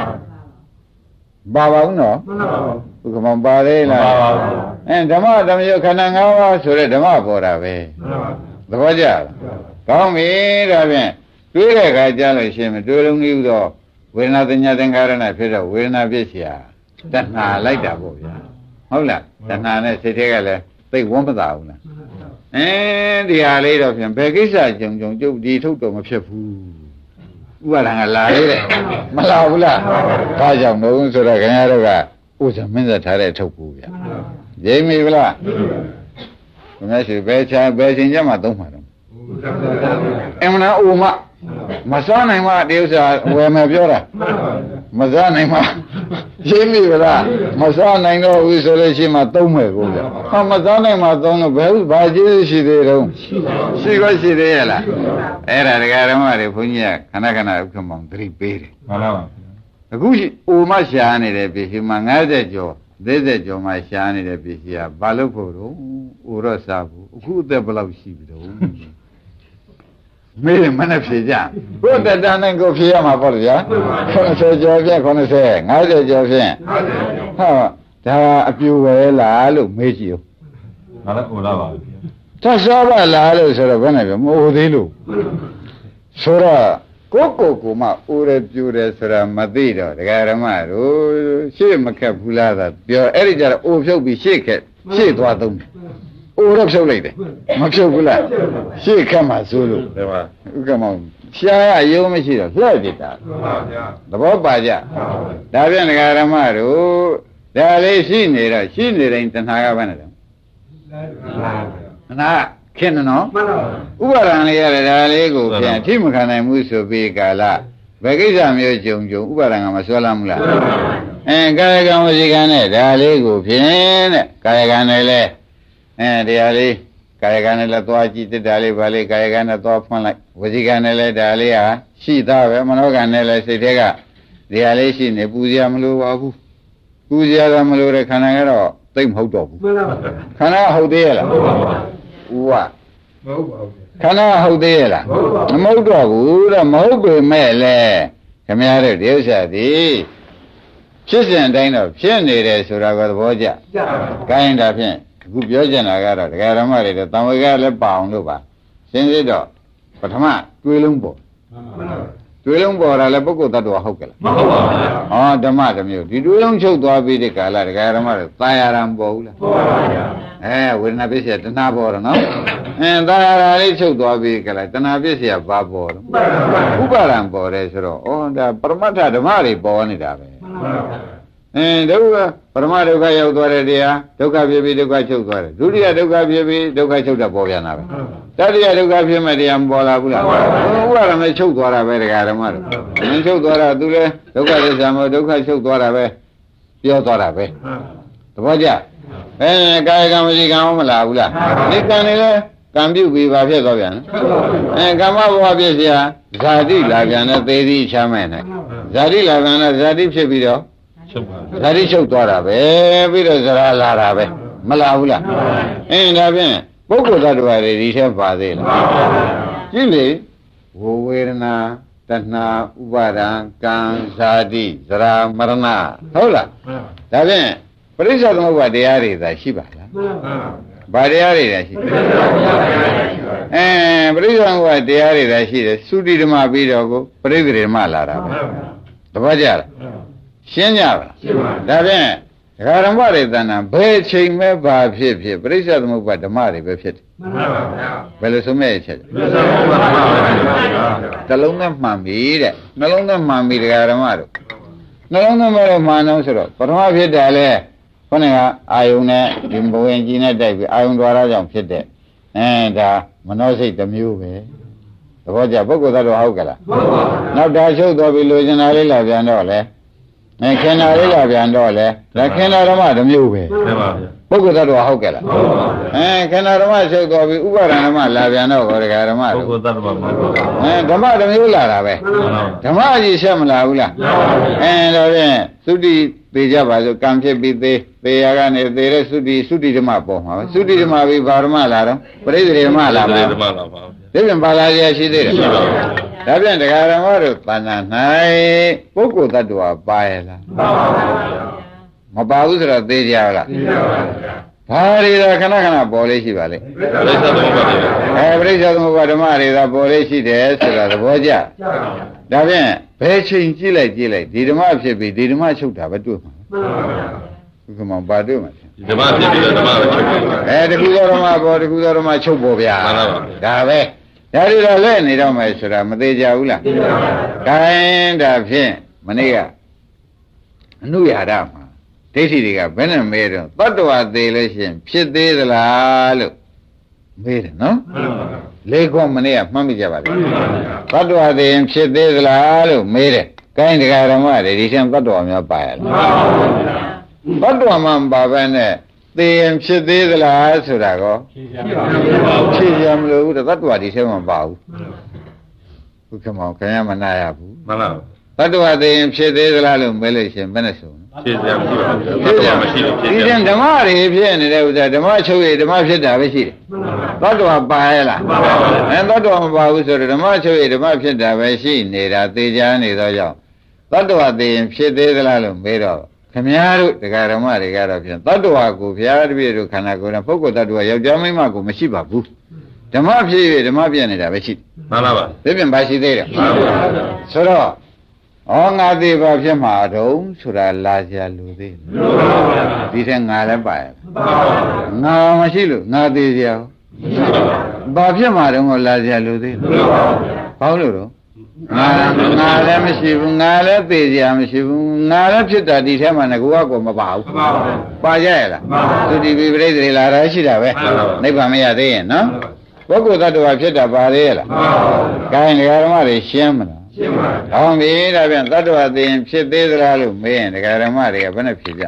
ပါပါဦးနော်မှန်ပါပါဘုကမောင်ပါလေလားပါပါအဲဓမ္မဓမ္မယခန္ဓာ၅ပါးဆိုတဲ့ဓမ္မပေါ်တာပဲမှန်ပါသဘောကျလားကောင်းပြီဒါဖြင့်တွေးတဲ့အခါကြားလို့ရှိရင်တွေးလုံးကြီးတော့ဝေဒနာသညာသင်္ခါရနဲ့ဖြစ်တော့ဝေဒနာဖြစ်เสียတဏှာလိုက်တာပေါ့ဗျာဟုတ်လားတဏှာနဲ့စိတ်ထဲကလည်းသိဝမ်းမသာဘူးလားအင်းဒီဟာလေးတော့ဖြင့်ဘယ်ကိစ္စကြုံကြုံကျုပ်ဒီထုတ်တော့မဖြစ်ဘူးဥပါဒံကလာလေးတဲ့မလာဘူးလားဘာကြောင့်လို့ဆိုတော့ခင်ဗျားတို့ကဥစ္စာမင်းသက်ထားတဲ့ထုတ်ဘူးဗျာရိပ်မိဗလားခင်ဗျားရှိဘယ်ချာဘယ်ချိန်ကျမှသုံးမှာတော့အမှန်တော့ဥမမစားနိုင်မှဒီဥစ္စာဝယ်မယ်ပြောတာမစားနိုင်မှရှင်းပြီလားမစားနိုင်တော့ဘူးဆိုလို့ရှိမှသုံးမယ်ကိုဗျဟာမစားနိုင်မှသုံးလို့ဘယ်ဘာကျေးရှိသေးတုံးရှိခွရှိသေးရဲ့လားအဲ့ဒါဒကာဓမ္မတွေဘုန်းကြီးကခဏခဏဥက္ကမောင်သတိပေးတယ်မှန်ပါပါအခုအိုမရှားနေတဲ့ပစ္စည်းမှာ၅၀ကျော်၄၀ကျော်မှရှားနေတဲ့ပစ္စည်းကဘာလို့ဖို့တော့အိုတော့စားဘူးအခုအသက်ဘယ်လောက်ရှိပြီတော့မေးမနဲ့ဖြေကြဘုဒ္ဓတန်နဲ့ကိုဖြေရမှာပေါ့ဗျာခုနှစ်ဆယ်ကျော်ဖြင့်ခုနှစ်ဆယ်၅၀ကျော်ဖြင့်ဟာဒါအပြူပဲလားလို့မေးကြည့်ဦးငါလည်းအိုလာပါဗျာသတ်စားပါလားလို့ဆိုတော့ဘယ်နဲ့ပြောမအိုသေးလို့ဆိုတော့ကိုကိုကိုမှအိုရပြူတယ်ဆိုတာမသိတော့ဒကာရမတို့ရှေ့မခက်ဘူးလားသာပြောအဲ့ဒီကြတော့အိုဖြုတ်ပြီးရှေ့ခက်ရှေ့သွားသုံးတယ်အိုတော့ဖြုတ်လိုက်တယ်မဖြုတ်ဘူးလားရှေ့ခက်မှဆိုလို့ဒီမှာဥက္ကမောင်ရှားရအယုံမရှိတော့လှည့်ပြတာမှန်ပါဗျာသဘောပါကြဒါပြန်ဒကာရမတို့ဒါလေးရှိနေတော့ရှိနေတိုင်းတဏှာကဘယ်နဲ့လဲတဏှာခခင်နော်ဥပါဒံလေးရတယ်ဒါလေးကိုပြန်အထိမခံနိုင်မှုဆိုပြီးကာလဘယ်ကိစ္စမျိုးကြုံကြုံဥပါဒံကမဆွဲလာဘူးလားအဲကာယကံဝစီကံနဲ့ဒါလေးကိုဖြင့်တဲ့ကာယကံနဲ့လဲအဲတရားလေးကာယကံနဲ့လဲသွားကြည့်တက်တာလေးဗာလေးကာယကံနဲ့သွားဖွင့်လိုက်ဝစီကံနဲ့လဲဒါလေးဟာရှိသားပဲမနောကံနဲ့လဲစိတ်ထဲကတရားလေးရှိနေပူဇော်မလို့ပါဘူးပူဇော်တော့မလို့တဲ့ခန္ဓာကတော့သိမ့်မဟုတ်တော့ဘူးခန္ဓာဟုတ်သေးရဲ့လားဟုတ်ပါဘူးဥဝမဟုတ်ပါဘူးခန္ဓာဟုတ်သေးရဲ့လားမဟုတ်တော့ဘူးတဲ့မဟုတ်ပေမဲ့လဲခင်ဗျားတို့ဒီဥစ္စာဒီဖြစ်စဉ်အတိုင်းတော့ဖြစ်နေတယ်ဆိုတာကသဘောကျကျပါဘူးကိုင်းတာဖြင့်အခုပြောချင်တာကတော့ဒကာဓမ္မတွေတော့တံဝေကလည်းပါအောင်လို့ပါရှင်းစစ်တော့ပထမတွေးလုံးပေါ်တွေးလုံးပေါ်တာလည်းပုဂ္ဂိုလ်တ attva ဟုတ်ကဲ့လားမဟုတ်ပါဘူးဟောဓမ္မတစ်မျိုးဒီတွေးလုံးချုပ်သွားပြီးတဲ့ကာလဒကာဓမ္မတွေသာယာရံပေါ်ဘူးလားပေါ်ပါဗျာအဲဝေဒနာပစ္စယတဏှာပေါ်တော့နော်အင်းသာယာရာလေးချုပ်သွားပြီးကြလားတဏှာပစ္စယဘာပေါ်တော့ဥပါဒံပေါ်တယ်ဆိုတော့ဩဒါပရမတ္ထဓမ္မတွေပေါ်နေတာပဲအင်းဒုက္ခပရမဒုက္ခရောက်သွားတဲ့တရားဒုက္ခဖြစ်ပြီးဒုက္ခချုပ်သွားတယ်ဒုတိယဒုက္ခဖြစ်ပြီးဒုက္ခချုပ်တာပေါ်ပြန်တာပဲတတိယဒုက္ခဖြစ်မဲ့တရားမပေါ်လာဘူးလားဥပါဒံနဲ့ချုပ်သွားတာပဲတရားဓမ္မတွေမင်းချုပ်သွားတာသူလည်းဒုက္ခသစ္စာမို့ဒုက္ခချုပ်သွားတာပဲပြောသွားတာပဲသဘောကျအဲကာယကံဝစီကံမလာဘူးလားဒီကံနေလဲကံပြုတ်ပြီးပါဖြစ်သွားပြန်အဲကမ္မဘဝဖြစ်เสียဇာတိလာပြန်တဲ့သေသည်ချမ်းမဲ့နိုင်ဇာတိလာပြန်တဲ့ဇာတိဖြစ်ပြီးတော့ချုပ်ပါဇာတိချုပ်သွားတာပဲပြီးတော့ဇရာလာတာပဲမလာဘူးလားအင်းဒါဖြင့်ပုဂ္ဂိုလ်သတ္တဝါတွေဒီထဲပါသေးလားကြည့်လေဝဝေဒနာတဏှာဥပါဒံကံဇာတိဇရာမရဏဟုတ်လားဒါဖြင့်ပရိစ္ဆေသမုပ္ပါတရားတွေသာရှိပါလားဘာတရားတွေသာရှိအဲပရိစ္ဆေသမုပ္ပါတရားတွေသာရှိတယ်သုတိဓမ္မပြီးတော့ကိုပရိသေဓမ္မလာတာပဲတပတ်ကြလားရှင်းကြပါလားရှင်းပါဒါဖြင့်ဒကာဓမ္မတွေတဏ္ဍာဘယ်ချိန်မဲ့ဘာဖြစ်ဖြစ်ပရိစ္ဆေသမုပ္ပါဓမ္မတွေပဲဖြစ်တယ်မှန်ပါဗျာဘယ်လိုဆိုမဲ့ချက်လဲတလုံးနဲ့မှန်ပြီတဲ့နှလုံးနဲ့မှန်ပြီဒကာဓမ္မတို့နှလုံးသွင်းမဲ့မှန်တော့ဆိုတော့ပထမဖြစ်တယ်လေခေါင်းကအာယုန်နဲ့ဒီဘဝင်ကြီးနဲ့တိုက်ပြီးအာယုန်द्वारကြောင့်ဖြစ်တဲ့အဲဒါမနောစိတ်တစ်မျိုးပဲသဘောကျပုဂ္ဂိုလ်သတ္တဝါဟုတ်ကလားဟုတ်ပါဘူးနောက်ဒါချုပ်သွားပြီးလိုချင်တာလေးလာပြန်တော့လေအဲခင်တာလေးလာပြန်တော့လေဒါခင်တာဓမ္မတစ်မျိုးပဲမှန်ပါဗျာပုဂ္ဂိုလ်သတ္တဝါဟုတ်ကဲ့လားဟုတ်ပါဘူးအဲခင်တာဓမ္မချုပ်သွားပြီးဥပါဒဏ်ဓမ္မလာပြန်တော့ခေါ်တယ်ဓမ္မပုဂ္ဂိုလ်သတ္တဝါမဟုတ်ပါဘူးအဲဓမ္မတစ်မျိုးလာတာပဲဓမ္မကြီးဆက်မလာဘူးလားအဲဒါဖြင့်သုတိသေကြပါစို့ကံဖြစ်ပြီးသေသေရကနေသေတဲ့သုတိသုတိဓမ္မပေါ်မှာပဲသုတိဓမ္မပြီးဘာဓမ္မလာတော့ပရိသေဓမ္မလာပါဓမ္မလာပါဒီပြန်ပါလာရရှိသေးတယ်ရှိပါဘူးဒါပြန်တရားဓမ္မတို့တဏ္ဍာ၌ပုဂ္ဂိုလ်တ attva ပါရဲ့လားပါပါဘူးမပါဘူးဆိုတော့သေကြလားသေပါပါဘာတွေသာခဏခဏပေါ်လေးရှိပါလေပရိစ္ဆေသမုပ္ပါဒ်အဲပရိစ္ဆေသမုပ္ပါဒ်ဓမ္မတွေသာပေါ်လေးရှိတယ်ဆိုတာသဘောကျဒါဖြင့်ဘယ်ချိန်ကြည့်လိုက်ကြည့်လိုက်ဒီဓမ္မဖြစ်ပြီးဒီဓမ္မချုပ်တာပဲတွေ့မှာမှန်ပါဗျာဘုကမောင်ပါတွေ့မှာဒီဓမ္မဖြစ်ပြီးတော့ဓမ္မပဲချုပ်အဲတခုသောဓမ္မပေါ်တခုသောဓမ္မချုပ်ပေါ်ဗျာမှန်ပါဗျာဒါပဲဒါတွေတော့လဲနေတော့မယ်ဆိုတာမသေးကြဘူးလားသိပါပါဘုရား gain ဒါဖြင့်မနေ့ကအနုရာဒမှာဒိဋ္ဌိတွေကဘယ်နဲ့မဲတော့တတ္တဝါသေးလို့ရှိရင်ဖြစ်သေးသလားလို့မေးတယ်နော်မှန်ပါဗျာလေးခွမနေ့ကမှတ်မိကြပါလားမှန်ပါဗျာတတ္တဝါသေးရင်ဖြစ်သေးသလားလို့မေးတယ် gain တရားဓမ္မတွေဒီထင်တတ္တဝါများပါရလားမှန်ပါဗျာတတ္တဝါမှမပါဘဲနဲ့သေရင်ဖြစ်သေးသလားဆိုတာကောဖြေရမလို့ဘူးတတ္တဝါဒီထဲမှာမပါဘူးဘုခမောင်ခင်ဗျာမနာရဘူးမှန်ပါတတ္တဝါသေရင်ဖြစ်သေးသလားလို့မဲလို့ရှင်ဘယ်နဲ့ဆိုဖြေရမရှိပါဘူးတတ္တဝါမရှိလို့ဖြစ်တယ်ဒီဓမ္မတွေဖြစ်နေတဲ့ဥစ္စာဓမ္မချုပ်ရဓမ္မဖြစ်တာပဲရှိတယ်တတ္တဝါပါရဲ့လားမှန်ပါဘူးအဲတတ္တဝါမပါဘူးဆိုတော့ဓမ္မချုပ်ရဓမ္မဖြစ်တာပဲရှိနေတာသေချာနေတော့ကြောင့်တတ္တဝါသေရင်ဖြစ်သေးသလားလို့မဲတော့ခင်ဗျားတို့တရားဓမ္မတွေကတော့ဖြင့်တတ္တဝါကိုဘုရားတပည့်တို့ခန္ဓာကိုယ်နဲ့ပုဂ္ဂိုလ်တ attva ယောက်ျားမိန်းမကိုမရှိပါဘူးဓမ္မဖြစ်ရဓမ္မပြနေတာပဲရှိမှန်ပါပါဒီပြင်ပါရှိသေးတယ်မှန်ပါပါဆိုတော့ဩငါသေးပါဖြစ်မှာတုံးဆိုတာလာကြလူသေးမှန်ပါပါဒီထဲငါလည်းပါရဲ့မှန်ပါပါငါမရှိလို့ငါသေးကြအောင်ဘာဖြစ်မှာတုံးကိုလာကြလူသေးမှန်ပါပါဘာလို့တော့ငါငါလည်းမရှိဘူးငါလည်းသိကြမရှိဘူးငါလည်းဖြစ်တာဒီထဲမှာငါကောမပါဘူးမှန်ပါပါပါကြရလားသုတိပိပရိသေလာတာရှိတာပဲနိဗ္ဗာန်မရသေးရင်နော်ပုဂ္ဂိုလ်တ attva ဖြစ်တာပါလေလားကဲဒကာဓမ္မတွေရှင်းမလားရှင်းပါပြီဟောပြီဒါပြန်တ attva သိရင်ဖြစ်သေးသလားလို့မေးရင်ဒကာဓမ္မတွေကဘယ်နဲ့ဖြေကြ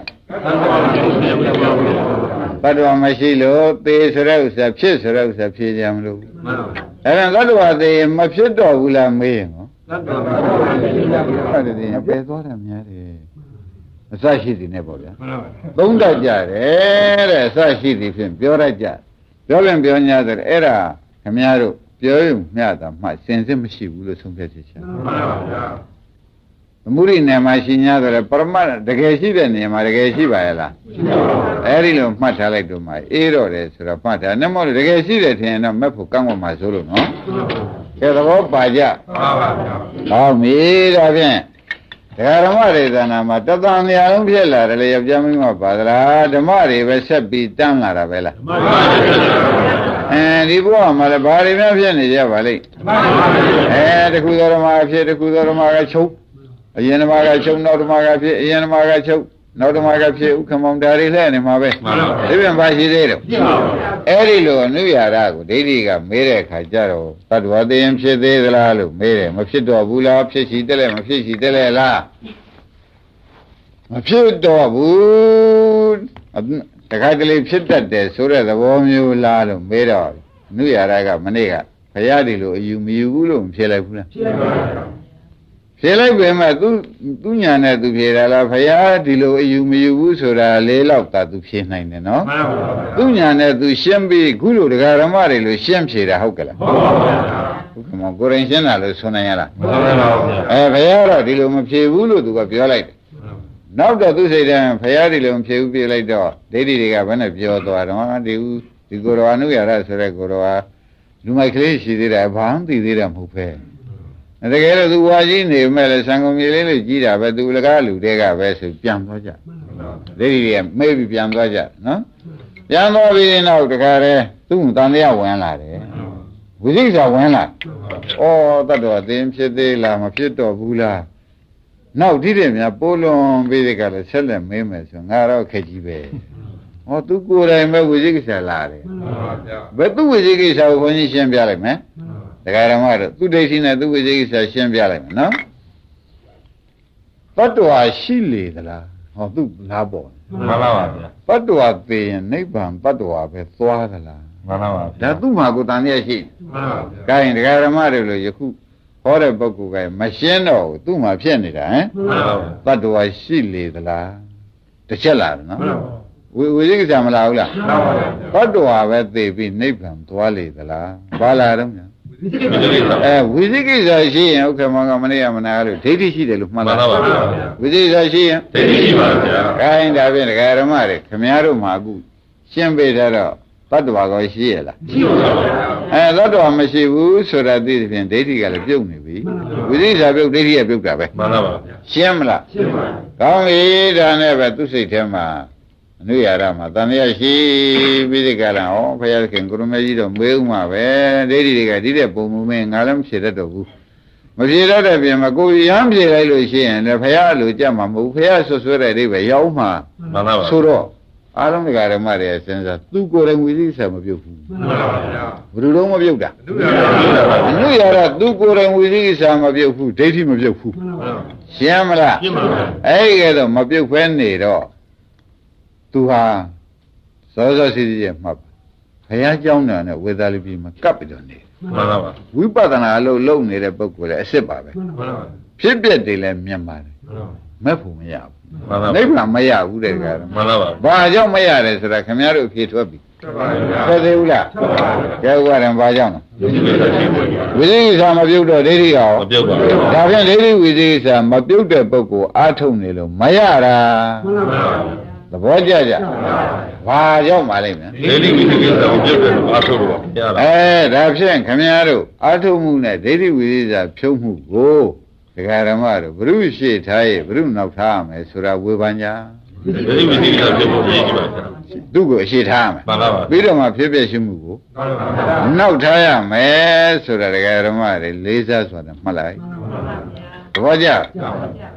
တ attva မရှိလို့သေဆိုတဲ့ဥစ္စာဖြစ်ဆိုတဲ့ဥစ္စာဖြေကြမလို့မှန်ပါဘူးဒါပြန်တ attva သိရင်မဖြစ်တော့ဘူးလားမေးရင်ဟောတ attva မရှိဘူးဟုတ်တယ်ပယ်သွားတယ်များတယ်အစရှိသည်နဲ့ပေါ့ဗျာသုံးတတ်ကြတယ်တဲ့အစရှိသည်ဖြင့်ပြောရကြပြောပြန်ပြော냐ဆိုအဲ့ဒါခင်ဗျားတို့ပြောရုံမျှတာမှစင်စစ်မရှိဘူးလို့ဆုံးဖြတ်ချက်ချာမှန်ပါဗျာသမုဒိနယ်မှာရှိ냐ဆိုတော့ပရမတ်တကယ်ရှိတဲ့နေရာမှာတကယ်ရှိပါရဲ့လားရှိပါဘူးအဲ့ဒီလိုမှတ်ထားလိုက်တော့မှအေးတော့တယ်ဆိုတော့မှတ်ထားနဲ့မဟုတ်တကယ်ရှိတယ်ထင်ရင်တော့မက်ဖို့ကောင်းပါမှာဆိုလို့နော်ကဲသဘောပါကြပါပါဗျာဟောမေးဒါဖြင့်ဒကာဓမ္မတွေသနာမှာတသံနေရာလုံးဖြစ်လာတယ်လေယောက်ျားမင်းမပါသလားဓမ္မတွေပဲဆက်ပြီးတန်းလာတာပဲလားမှန်ပါပါအဲဒီဘုရားမှာလည်းဘာတွေများဖြစ်နေကြပါလိမ့်မှန်ပါပါအဲတခုသောဓမ္မဖြစ်တခုသောဓမ္မကချုပ်အရင်ဓမ္မကချုပ်နောက်ဓမ္မကဖြစ်အရင်ဓမ္မကချုပ်နောက်ဓမ္မကဖြစ်ဥက္ကမောင်ဓာရီလှည့်နေမှာပဲမှန်ပါပါဒီပြန်ပါရှိသေးတယ်မှန်ပါပါအဲ့ဒီလိုအနုရာရကိုဒိဋ္ဌိကမေးတဲ့အခါကျတော့တ attva သိရင်ဖြစ်သေးသလားလို့မေးတယ်မဖြစ်တော့ဘူးလားဖြစ်ရှိတယ်လဲမဖြစ်ရှိတယ်လဲလားမဖြစ်တော့ဘူးတခါတလေဖြစ်တတ်တယ်ဆိုတဲ့သဘောမျိုးလားလို့မေးတော့အနုရာရကမနေ့ကဘုရားဒီလိုအယူမယူဘူးလို့မဖြစ်လိုက်ဘူးလားဖြစ်ပါပါဖြေလိုက်ပဲမဲ့သူသူညာနဲ့သူဖြေတာလားဘုရားဒီလိုအယူမယူဘူးဆိုတာလေးလောက်သာသူဖြေနိုင်တယ်နော်မှန်ပါပါသူညာနဲ့သူရှင်းပြီးခုလိုဒကာဓမ္မတွေလိုရှင်းဖြေတာဟုတ်ကလားဟုတ်ပါဘူးဘုရားကိုရင်ရှင်းတာလို့ဆိုနိုင်ရလားမှန်ပါပါအဲဘုရားတော့ဒီလိုမဖြေဘူးလို့သူကပြောလိုက်တယ်နောက်တော့သူစိတ်ထဲဘုရားဒီလိုမဖြေဘူးပြေးလိုက်တော့ဒိဋ္ဌိတွေကဘယ်နဲ့ပြောသွားတော့ဒီဒီကိုယ်တော်အနုရရဆိုတဲ့ကိုယ်တော်ကလူမိုက်ကလေးရှိသေးတယ်ဘာမှသိသေးတယ်မဟုတ်ပဲတကယ်လို့သူဝါကြီးနေမဲ့လေဆံကုန်မြေလေးလေးကြီးတာပဲသူလကားလူတွေကပဲဆိုပြန်သွားကြဒိဋ္ဌိတွေကမေးပြီးပြန်သွားကြနော်ပြန်သွားပြီးနောက်တခါတည်းသူ့တန်တရားဝင်လာတယ်ဝိသိကိစ္စဝင်လာဩတတ်တော်အသိဖြစ်သေးလားမဖြစ်တော့ဘူးလားနောက်ဒီတဲ့များပိုးလွန်ပြီးတဲ့ကလည်းဆက်လက်မေးမယ်ဆိုငါတော့ခက်ကြီးပဲဟောသူကိုယ်တိုင်ပဲဝိသိကိစ္စလာတယ်ဘယ်သူဝိသိကိစ္စကိုခွန်ကြီးရှင်းပြလိုက်မယ်ဒကာဓမ္မတို့သူဒိဋ္ဌိနဲ့သူဝိသေကိစ္စရှင်းပြလိုက်မယ်နော်တ attva ရှိလေသလားဟောသူလားပေါ့မှန်ပါပါဗျာတ attva သိရင်နိဗ္ဗာန်တ attva ပဲသွားသလားမှန်ပါပါဒါသူ့မှာကိုတန်ရရှိမှန်ပါဗျာဒါရင်ဒကာဓမ္မတို့လို့ယခုဟောတဲ့ပုဂ္ဂိုလ်ကမရှင်းတော့ဘူးသူ့မှာဖြစ်နေတာဟမ်မှန်ပါပါတ attva ရှိလေသလားတစ်ချက်လာတယ်နော်မှန်ပါဝိဝိသေကိစ္စမလာဘူးလားမှန်ပါပါတ attva ပဲသိပြီးနိဗ္ဗာန်သွားလေသလားဘာလာတော့အဲဝိသိကိစ္စရှိရင်ဥက္ကမောင်ကမနေ့ကမနာလို့ဒိဋ္ဌိရှိတယ်လို့မှတ်လားမှန်ပါပါဝိသိကိစ္စရှိရင်ဒိဋ္ဌိရှိပါဗျာခိုင်းဒါဖြင့်ဒကာဓမ္မတွေခမည်းတော်မှာအခုရှင်းပေးထားတော့တ attva ကောရှိရလားရှိပါဗျာအဲတ attva မရှိဘူးဆိုတာသိတဲ့ဖြင့်ဒိဋ္ဌိကလည်းပြုတ်နေပြီဝိသိကိစ္စပြုတ်ဒိဋ္ဌိကပြုတ်တာပဲမှန်ပါပါဗျာရှင်းမလားရှင်းပါကောင်းပြီဒါနဲ့ပဲသူစိတ်ထဲမှာအနုရာရမှာတန်ရရှိပြီးဒီကလာဩဘုရားခင်ကိုရမေကြီးတော့မေးဥမှာပဲဒိဋ္ဌိတွေကဒီတဲ့ပုံမူမင်းငါလည်းမဖြေတတ်တော့ဘူးမဖြေတတ်တဲ့ပြင်မှာကိုရမ်းဖြေလိုက်လို့ရှိရင်လည်းဘုရားလိုကြမှာမဟုတ်ဘုရားဆွဆွဲတဲ့အိဗယ်ရောက်မှာမှန်ပါပါဆိုတော့အားလုံးတရားဓမ္မတွေစဉ်းစားသူကိုယ်တိုင်ဝိသိကိစ္စမပြုတ်ဘူးမှန်ပါဗျာဘယ်လိုတော့မပြုတ်တာအနုရာရသူကိုယ်တိုင်ဝိသိကိစ္စမပြုတ်ဘူးဒိဋ္ဌိမပြုတ်ဘူးရှင်းမလားရှင်းပါပါအဲ့ဒီကတော့မပြုတ်ဖဲနေတော့သူဟာစောစောစီစီရဲ့မှတ်ဘုရားကြောင်းတာနဲ့ဝေသာလိပြီမှာကပ်ပြီးတော့နေမှန်ပါပါဝိပဿနာအလုပ်လုပ်နေတဲ့ပုဂ္ဂိုလ်လည်းအစ်စ်ပါပဲမှန်ပါပါဖြစ်ပြတယ်လည်းမြင်ပါတယ်မှန်ပါမဲ့ဖို့မရဘူးမှန်ပါပါနိဗ္ဗာန်မရဘူးတဲ့ကွာမှန်ပါပါဘာကြောင့်မရတယ်ဆိုတာခင်ဗျားတို့ဖြေထွက်ပြီမှန်ပါပါသိသေးဘူးလားမှန်ပါပါကဲဥပါဒံဘာကြောင့်လဲဝိသေကိစ္စမပြုတ်တော့ဒိဋ္ဌိရောမပြုတ်ပါဘူးဒါဖြင့်ဒိဋ္ဌိဝိသေကိစ္စမပြုတ်တဲ့ပုဂ္ဂိုလ်အားထုတ်နေလို့မရတာမှန်ပါပါသဘောကျကြဘာကြောင့်ပါလိမ့်မယ်ဒိဋ္ဌိဝိသေကိစ္စကိုပြုတ်တယ်လို့အားထုတ်လို့ပါအဲဒါဖြင့်ခင်ဗျားတို့အားထုတ်မှုနဲ့ဒိဋ္ဌိဝိသေကိစ္စဖြုတ်မှုကိုဒကာဓမ္မတို့ဘုရုရှိထားရဲ့ဘုရုနောက်ထားရမယ်ဆိုတာဝေဘာညာဒိဋ္ဌိဝိသေကိစ္စဖြုတ်ဖို့ရည်ကြီးပါဗျာသူ့ကိုအရှိထားရမယ်မှန်ပါပါပြီးတော့မှဖြစ်ဖြစ်ရှိမှုကိုနောက်ထားရမယ်ဆိုတာဒကာဓမ္မတွေလေးစားဆိုတာမှတ်လိုက်သဘောကျ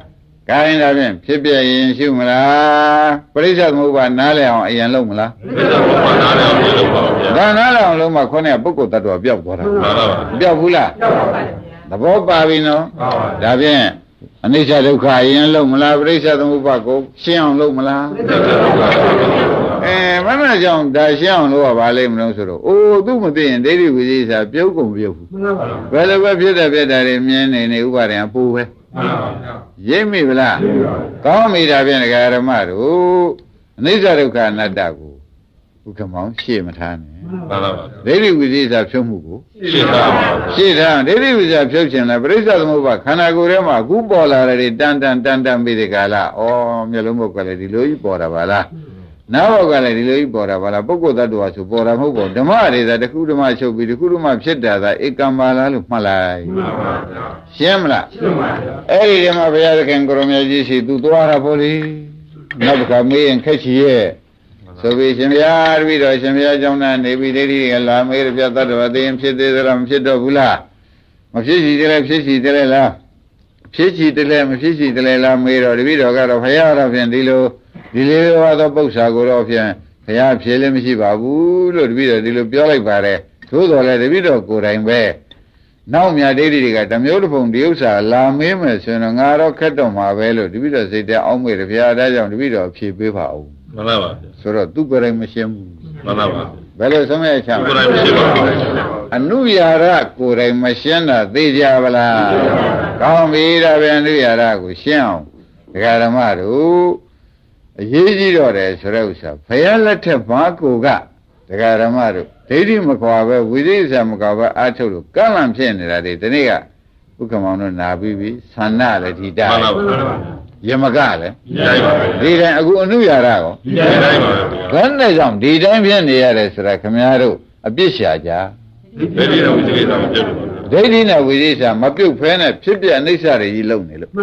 ကိုင်းဒါဖြင့်ဖြစ်ပြရင်ရှုမလားပရိစ္ဆေသမုပ္ပါနားလည်အောင်အရင်လုပ်မလားပရိစ္ဆေသမုပ္ပါနားလည်အောင်လုပ်ပါဗျာဒါနားလည်အောင်လုပ်မှခေါင်းကပုဂ္ဂိုလ်တ attva ပျောက်သွားတာမှန်ပါပါပျောက်ဘူးလားပျောက်ပါပါသဘောပါပြီနော်ဒါဖြင့်အနိစ္စဒုက္ခအရင်လုပ်မလားပရိစ္ဆေသမုပ္ပါကိုရှင်းအောင်လုပ်မလားအဲမမကြောင့်ဒါရှင်းအောင်လုပ်ရပါလိမ့်မလို့ဆိုတော့အိုးသူမသိရင်ဒိဋ္ဌိဝိသေသပြုတ်ကုန်ပြုတ်ဘူးဘယ်လိုပဲဖြစ်တဲ့ဖြစ်တာတွေမြင်နေနေဥပါဒံအပူပဲရိပ်မိဗလားကောင်းပြီဒါဖြင့်ဒကာရမတို့အနိစ္စဒုက္ခအနတ္တကိုဥက္ကမောင်ရှေ့မထားနဲ့မှန်ပါပါဒိဋ္ဌိဝိသေသဖြုတ်မှုကိုရှေ့ထားပါရှေ့ထားဒိဋ္ဌိဝိသေသဖြုတ်ခြင်းလဲပရိစ္ဆေသမုပ္ပါခန္ဓာကိုယ်ထဲမှာအခုပေါ်လာတဲ့တန်တန်တန်တန်ပြီးဒီကလာဩမျိုးလုံးဘုတ်ကလည်းဒီလိုကြီးပေါ်တာပါလားနောက်ဘောကလည်းဒီလိုကြီးပေါ်တာပါလားပုဂ္ဂိုလ်တ attva ဆိုပေါ်တာမဟုတ်ပါဘူးဓမ္မတွေသာတစ်ခုဓမ္မချုပ်ပြီးတစ်ခုဓမ္မဖြစ်တာသာဧကံပါလားလို့မှတ်လိုက်မှန်ပါဗျာရှင်းမလားရှင်းပါဗျာအဲ့ဒီတည်းမှာဘုရားသခင်ကိုရမကြီးရှိသူသွားတာပေါ့လေနောက်တစ်ခါမေးရင်ခက်ချီရဲ့ဆိုပြီးရှင်ဘုရားတပည့်တော်ရှင်ဘုရားကြောင့်နေပြီးဒိဋ္ဌိကလာမေးရပြတ attva သိရင်ဖြစ်သေးသလားမဖြစ်တော့ဘူးလားမဖြစ်စီတယ်ဖြစ်စီတယ်လားဖြစ်စီတယ်မဖြစ်စီတယ်လားမေးတော့တပည့်တော်ကတော့ဘုရားတော်ဖြင့်ဒီလိုဒီလိုသောပု္ပ္ပာကိုတော့ဖြင့်ဘုရားဖြေလည်းမရှိပါဘူးလို့တပည့်တော်ဒီလိုပြောလိုက်ပါတယ်သို့တော်လည်းတပည့်တော်ကိုယ်တိုင်ပဲနောက်မြတ်ဒိဋ္ဌိတွေကဓမျိုးတစ်ပုံဒီဥစ္စာလာမေးမယ်ဆိုရင်ငါတော့ခက်တော့မှာပဲလို့တပည့်တော်စိတ်ထဲအောင်းမေးတယ်ဘုရားဒါကြောင့်တပည့်တော်ဖြေပေးပါဦးမှန်ပါပါဆိုတော့သူကိုယ်တိုင်မရှင်းဘူးမှန်ပါပါဘယ်လိုဆုံးရချမ်းကိုယ်တိုင်မရှင်းပါဘူးအနုယာရကိုယ်တိုင်မရှင်းတာသိကြပါလားကောင်းပြီဒါပဲအနုယာရကိုရှင်းအောင်ဒကာဓမ္မတို့အရေးကြီးတော့တယ်ဆိုတဲ့ဥစ္စာဘုရားလက်ထက်မှာကိုကဒကာဓမ္မတို့ဒိဋ္ဌိမကွာပဲဝိသေသမကွာပဲအားထုတ်လို့ကန့်လန့်ဖြစ်နေတာတွေဒီနေ့ကဥက္ကမောင်တို့နာပြီးပြီသန္နလည်းဒီတာမှန်ပါပါယမကလည်းဒီတိုင်းပါဒီတိုင်းအခုအနုယာရကောဒီတိုင်းပါဘယ်နဲ့ကြောင့်ဒီတိုင်းဖြစ်နေရတယ်ဆိုတာခင်ဗျားတို့အပြစ်ရှာကြဒိဋ္ဌိနဲ့ဝိသေသမပြုတ်ဒိဋ္ဌိနဲ့ဝိသေသမပြုတ်ဖဲနဲ့ဖြစ်ပြအိဋ္ဌာတွေကြီးလုံနေလို့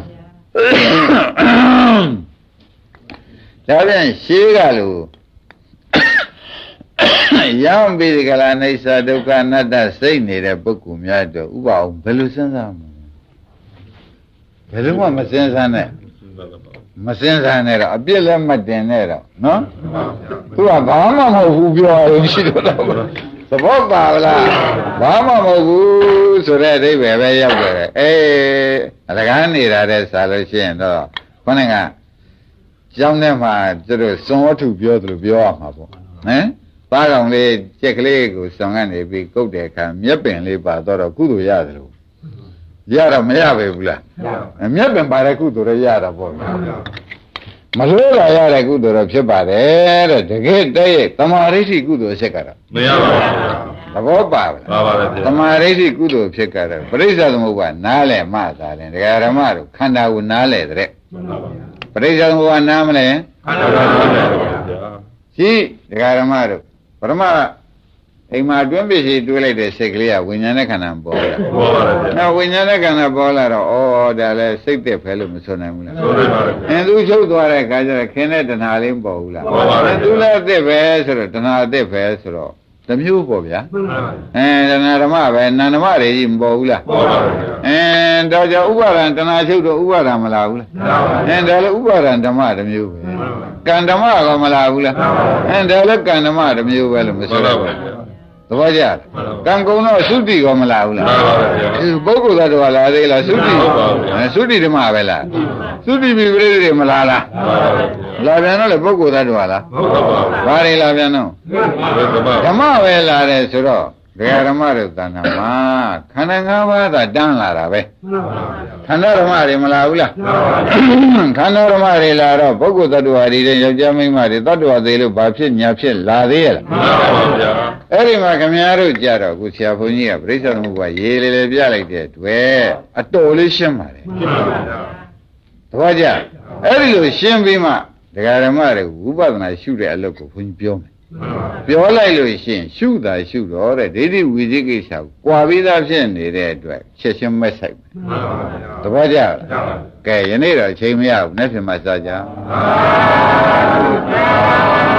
ဒါပြန်ရှေးကလို့ရောင်ပြီးဒီကလာအိဋ္ဌာဒုက္ခအနတ္တစိတ်နေတဲ့ပုဂ္ဂိုလ်များတော့ဥပအောင်ဘယ်လိုစဉ်းစားမလဲဘယ်လိုမှမစဉ်းစားနဲ့မစဉ်းစားနဲ့တော့အပြစ်လည်းမတင်နဲ့တော့နော်သူကဘာမှမဟုတ်ဘူးပြောရင်ရှိတော့တော့သဘောပါလားဘာမှမဟုတ်ဘူးဆိုတဲ့အဓိပ္ပာယ်ပဲရောက်တယ်အေးအလကားနေတာတဲ့ဆိုလို့ရှိရင်တော့ခေါင်းကကျောင်းထဲမှာသူတို့စွန်ဝတ္ထုပြောသလိုပြောရမှာပေါ့ဟမ်ပါကောင်လေးကြက်ကလေးကိုစွန်ကနေပြီးကုတ်တဲ့အခါမျက်ပင်လေးပါတော့ကုသိုလ်ရတယ်လို့ရတော့မရပဲဘူးလားမျက်ပင်ပါတဲ့ကုသိုလ်ရရတာပေါ့မလို့လာရတဲ့ကုသိုလ်တော့ဖြစ်ပါတယ်တဲ့တကယ်တည်းရဲ့တမာရိရှိကုသိုလ်ဖြစ်ကြတာမရပါဘူးသဘောပါဗျာပါပါဗျာတမာရိရှိကုသိုလ်ဖြစ်ကြတယ်ပရိစ္ဆေသမုပ္ပါနားလဲမှသာတယ်ဒကာရမတို့ခန္ဓာကိုနားလဲတဲ့ပရိစ္ဆေသမုပ္ပါနားမလဲခန္ဓာကိုနားလဲပါဗျာရှိဒကာရမတို့ပရမအိမ်မှာတွင်းပစ္စည်းတွေးလိုက်တဲ့စိတ်ကလေးကဝိညာဉ်နဲ့ခန္ဓာပေါ်လာပေါ်ပါဗျာနောက်ဝိညာဉ်နဲ့ခန္ဓာပေါ်လာတော့ဩဒါလည်းစိတ်သက်ဖဲလို့မဆိုနိုင်ဘူးလားဆိုနိုင်ပါဗျာအင်းသူချုပ်သွားတဲ့အခါကျတော့ခင်းတဲ့တဏှာလေးပေါ်ဘူးလားပေါ်ပါဗျာသူလည်းအသက်ပဲဆိုတော့တဏှာအသက်ပဲဆိုတော့တမျိုးပေါ့ဗျာအင်းတဏှာဓမ္မပဲနန္ဓမတွေကြီးမပေါ်ဘူးလားပေါ်ပါဗျာအင်းတော့ကြောင့်ဥပါဒံတဏှာချုပ်တော့ဥပါဒံမလာဘူးလားအင်းဒါလည်းဥပါဒံဓမ္မတမျိုးပဲကံဓမ္မကမလာဘူးလားအင်းဒါလည်းကံဓမ္မတမျိုးပဲလို့မဆိုတော့ဘူးသဘောကျကံကုံတော့သုတိကောမလာဘူးလားမှန်ပါဗျာပုဂ္ဂိုလ်သတ္တဝါလာသေးလားသုတိသုတိဓမ္မပဲလားသုတိပိပရိသေမလာလားလာပြန်တော့လေပုဂ္ဂိုလ်သတ္တဝါလားဟုတ်ပါဘူးဘာတွေလာပြန်တော့ဓမ္မပဲလာတယ်ဆိုတော့ဒကာဓမ္မတို့တဏ္ဍာမှာခန္ဓာ၅ပါးသာတန်းလာတာပဲခန္ဓာဓမ္မတွေမလာဘူးလားခန္ဓာဓမ္မတွေလာတော့ပုဂ္ဂိုလ်သတ္တဝါတွေယောက်ျားမိန်းမတွေသတ္တဝါသေးလို့ဘာဖြစ်ညာဖြစ်လာသေးရဲ့လားမှန်ပါဗျာအဲ့ဒီမှာခင်ဗျားတို့ကြတော့ခုဆရာဘုန်းကြီးကပြိဿသမုပ္ပါရေးလေလေပြလိုက်တဲ့တွေ့အတော်လေးရှင်းပါတယ်ရှင်းပါဗျာသဘောကျအဲ့ဒီလိုရှင်းပြီးမှဒကာဓမ္မတွေဝိပဿနာရှုတဲ့အလုပ်ကိုဘုန်းကြီးပြောမယ်ပြောလိုက်လို့ရှိရင်ရှုတာရှုတော့တဲ့ဒိဋ္ဌိဝိသိကိစ္စကိုကြွာပြီးသားဖြစ်နေတဲ့အတွက်ချက်ချင်းမဲ့ဆိုင်မယ်သဘောကျလားကဲယနေ့တော့အချိန်မရဘူးနေ့ဖြစ်မှစကြ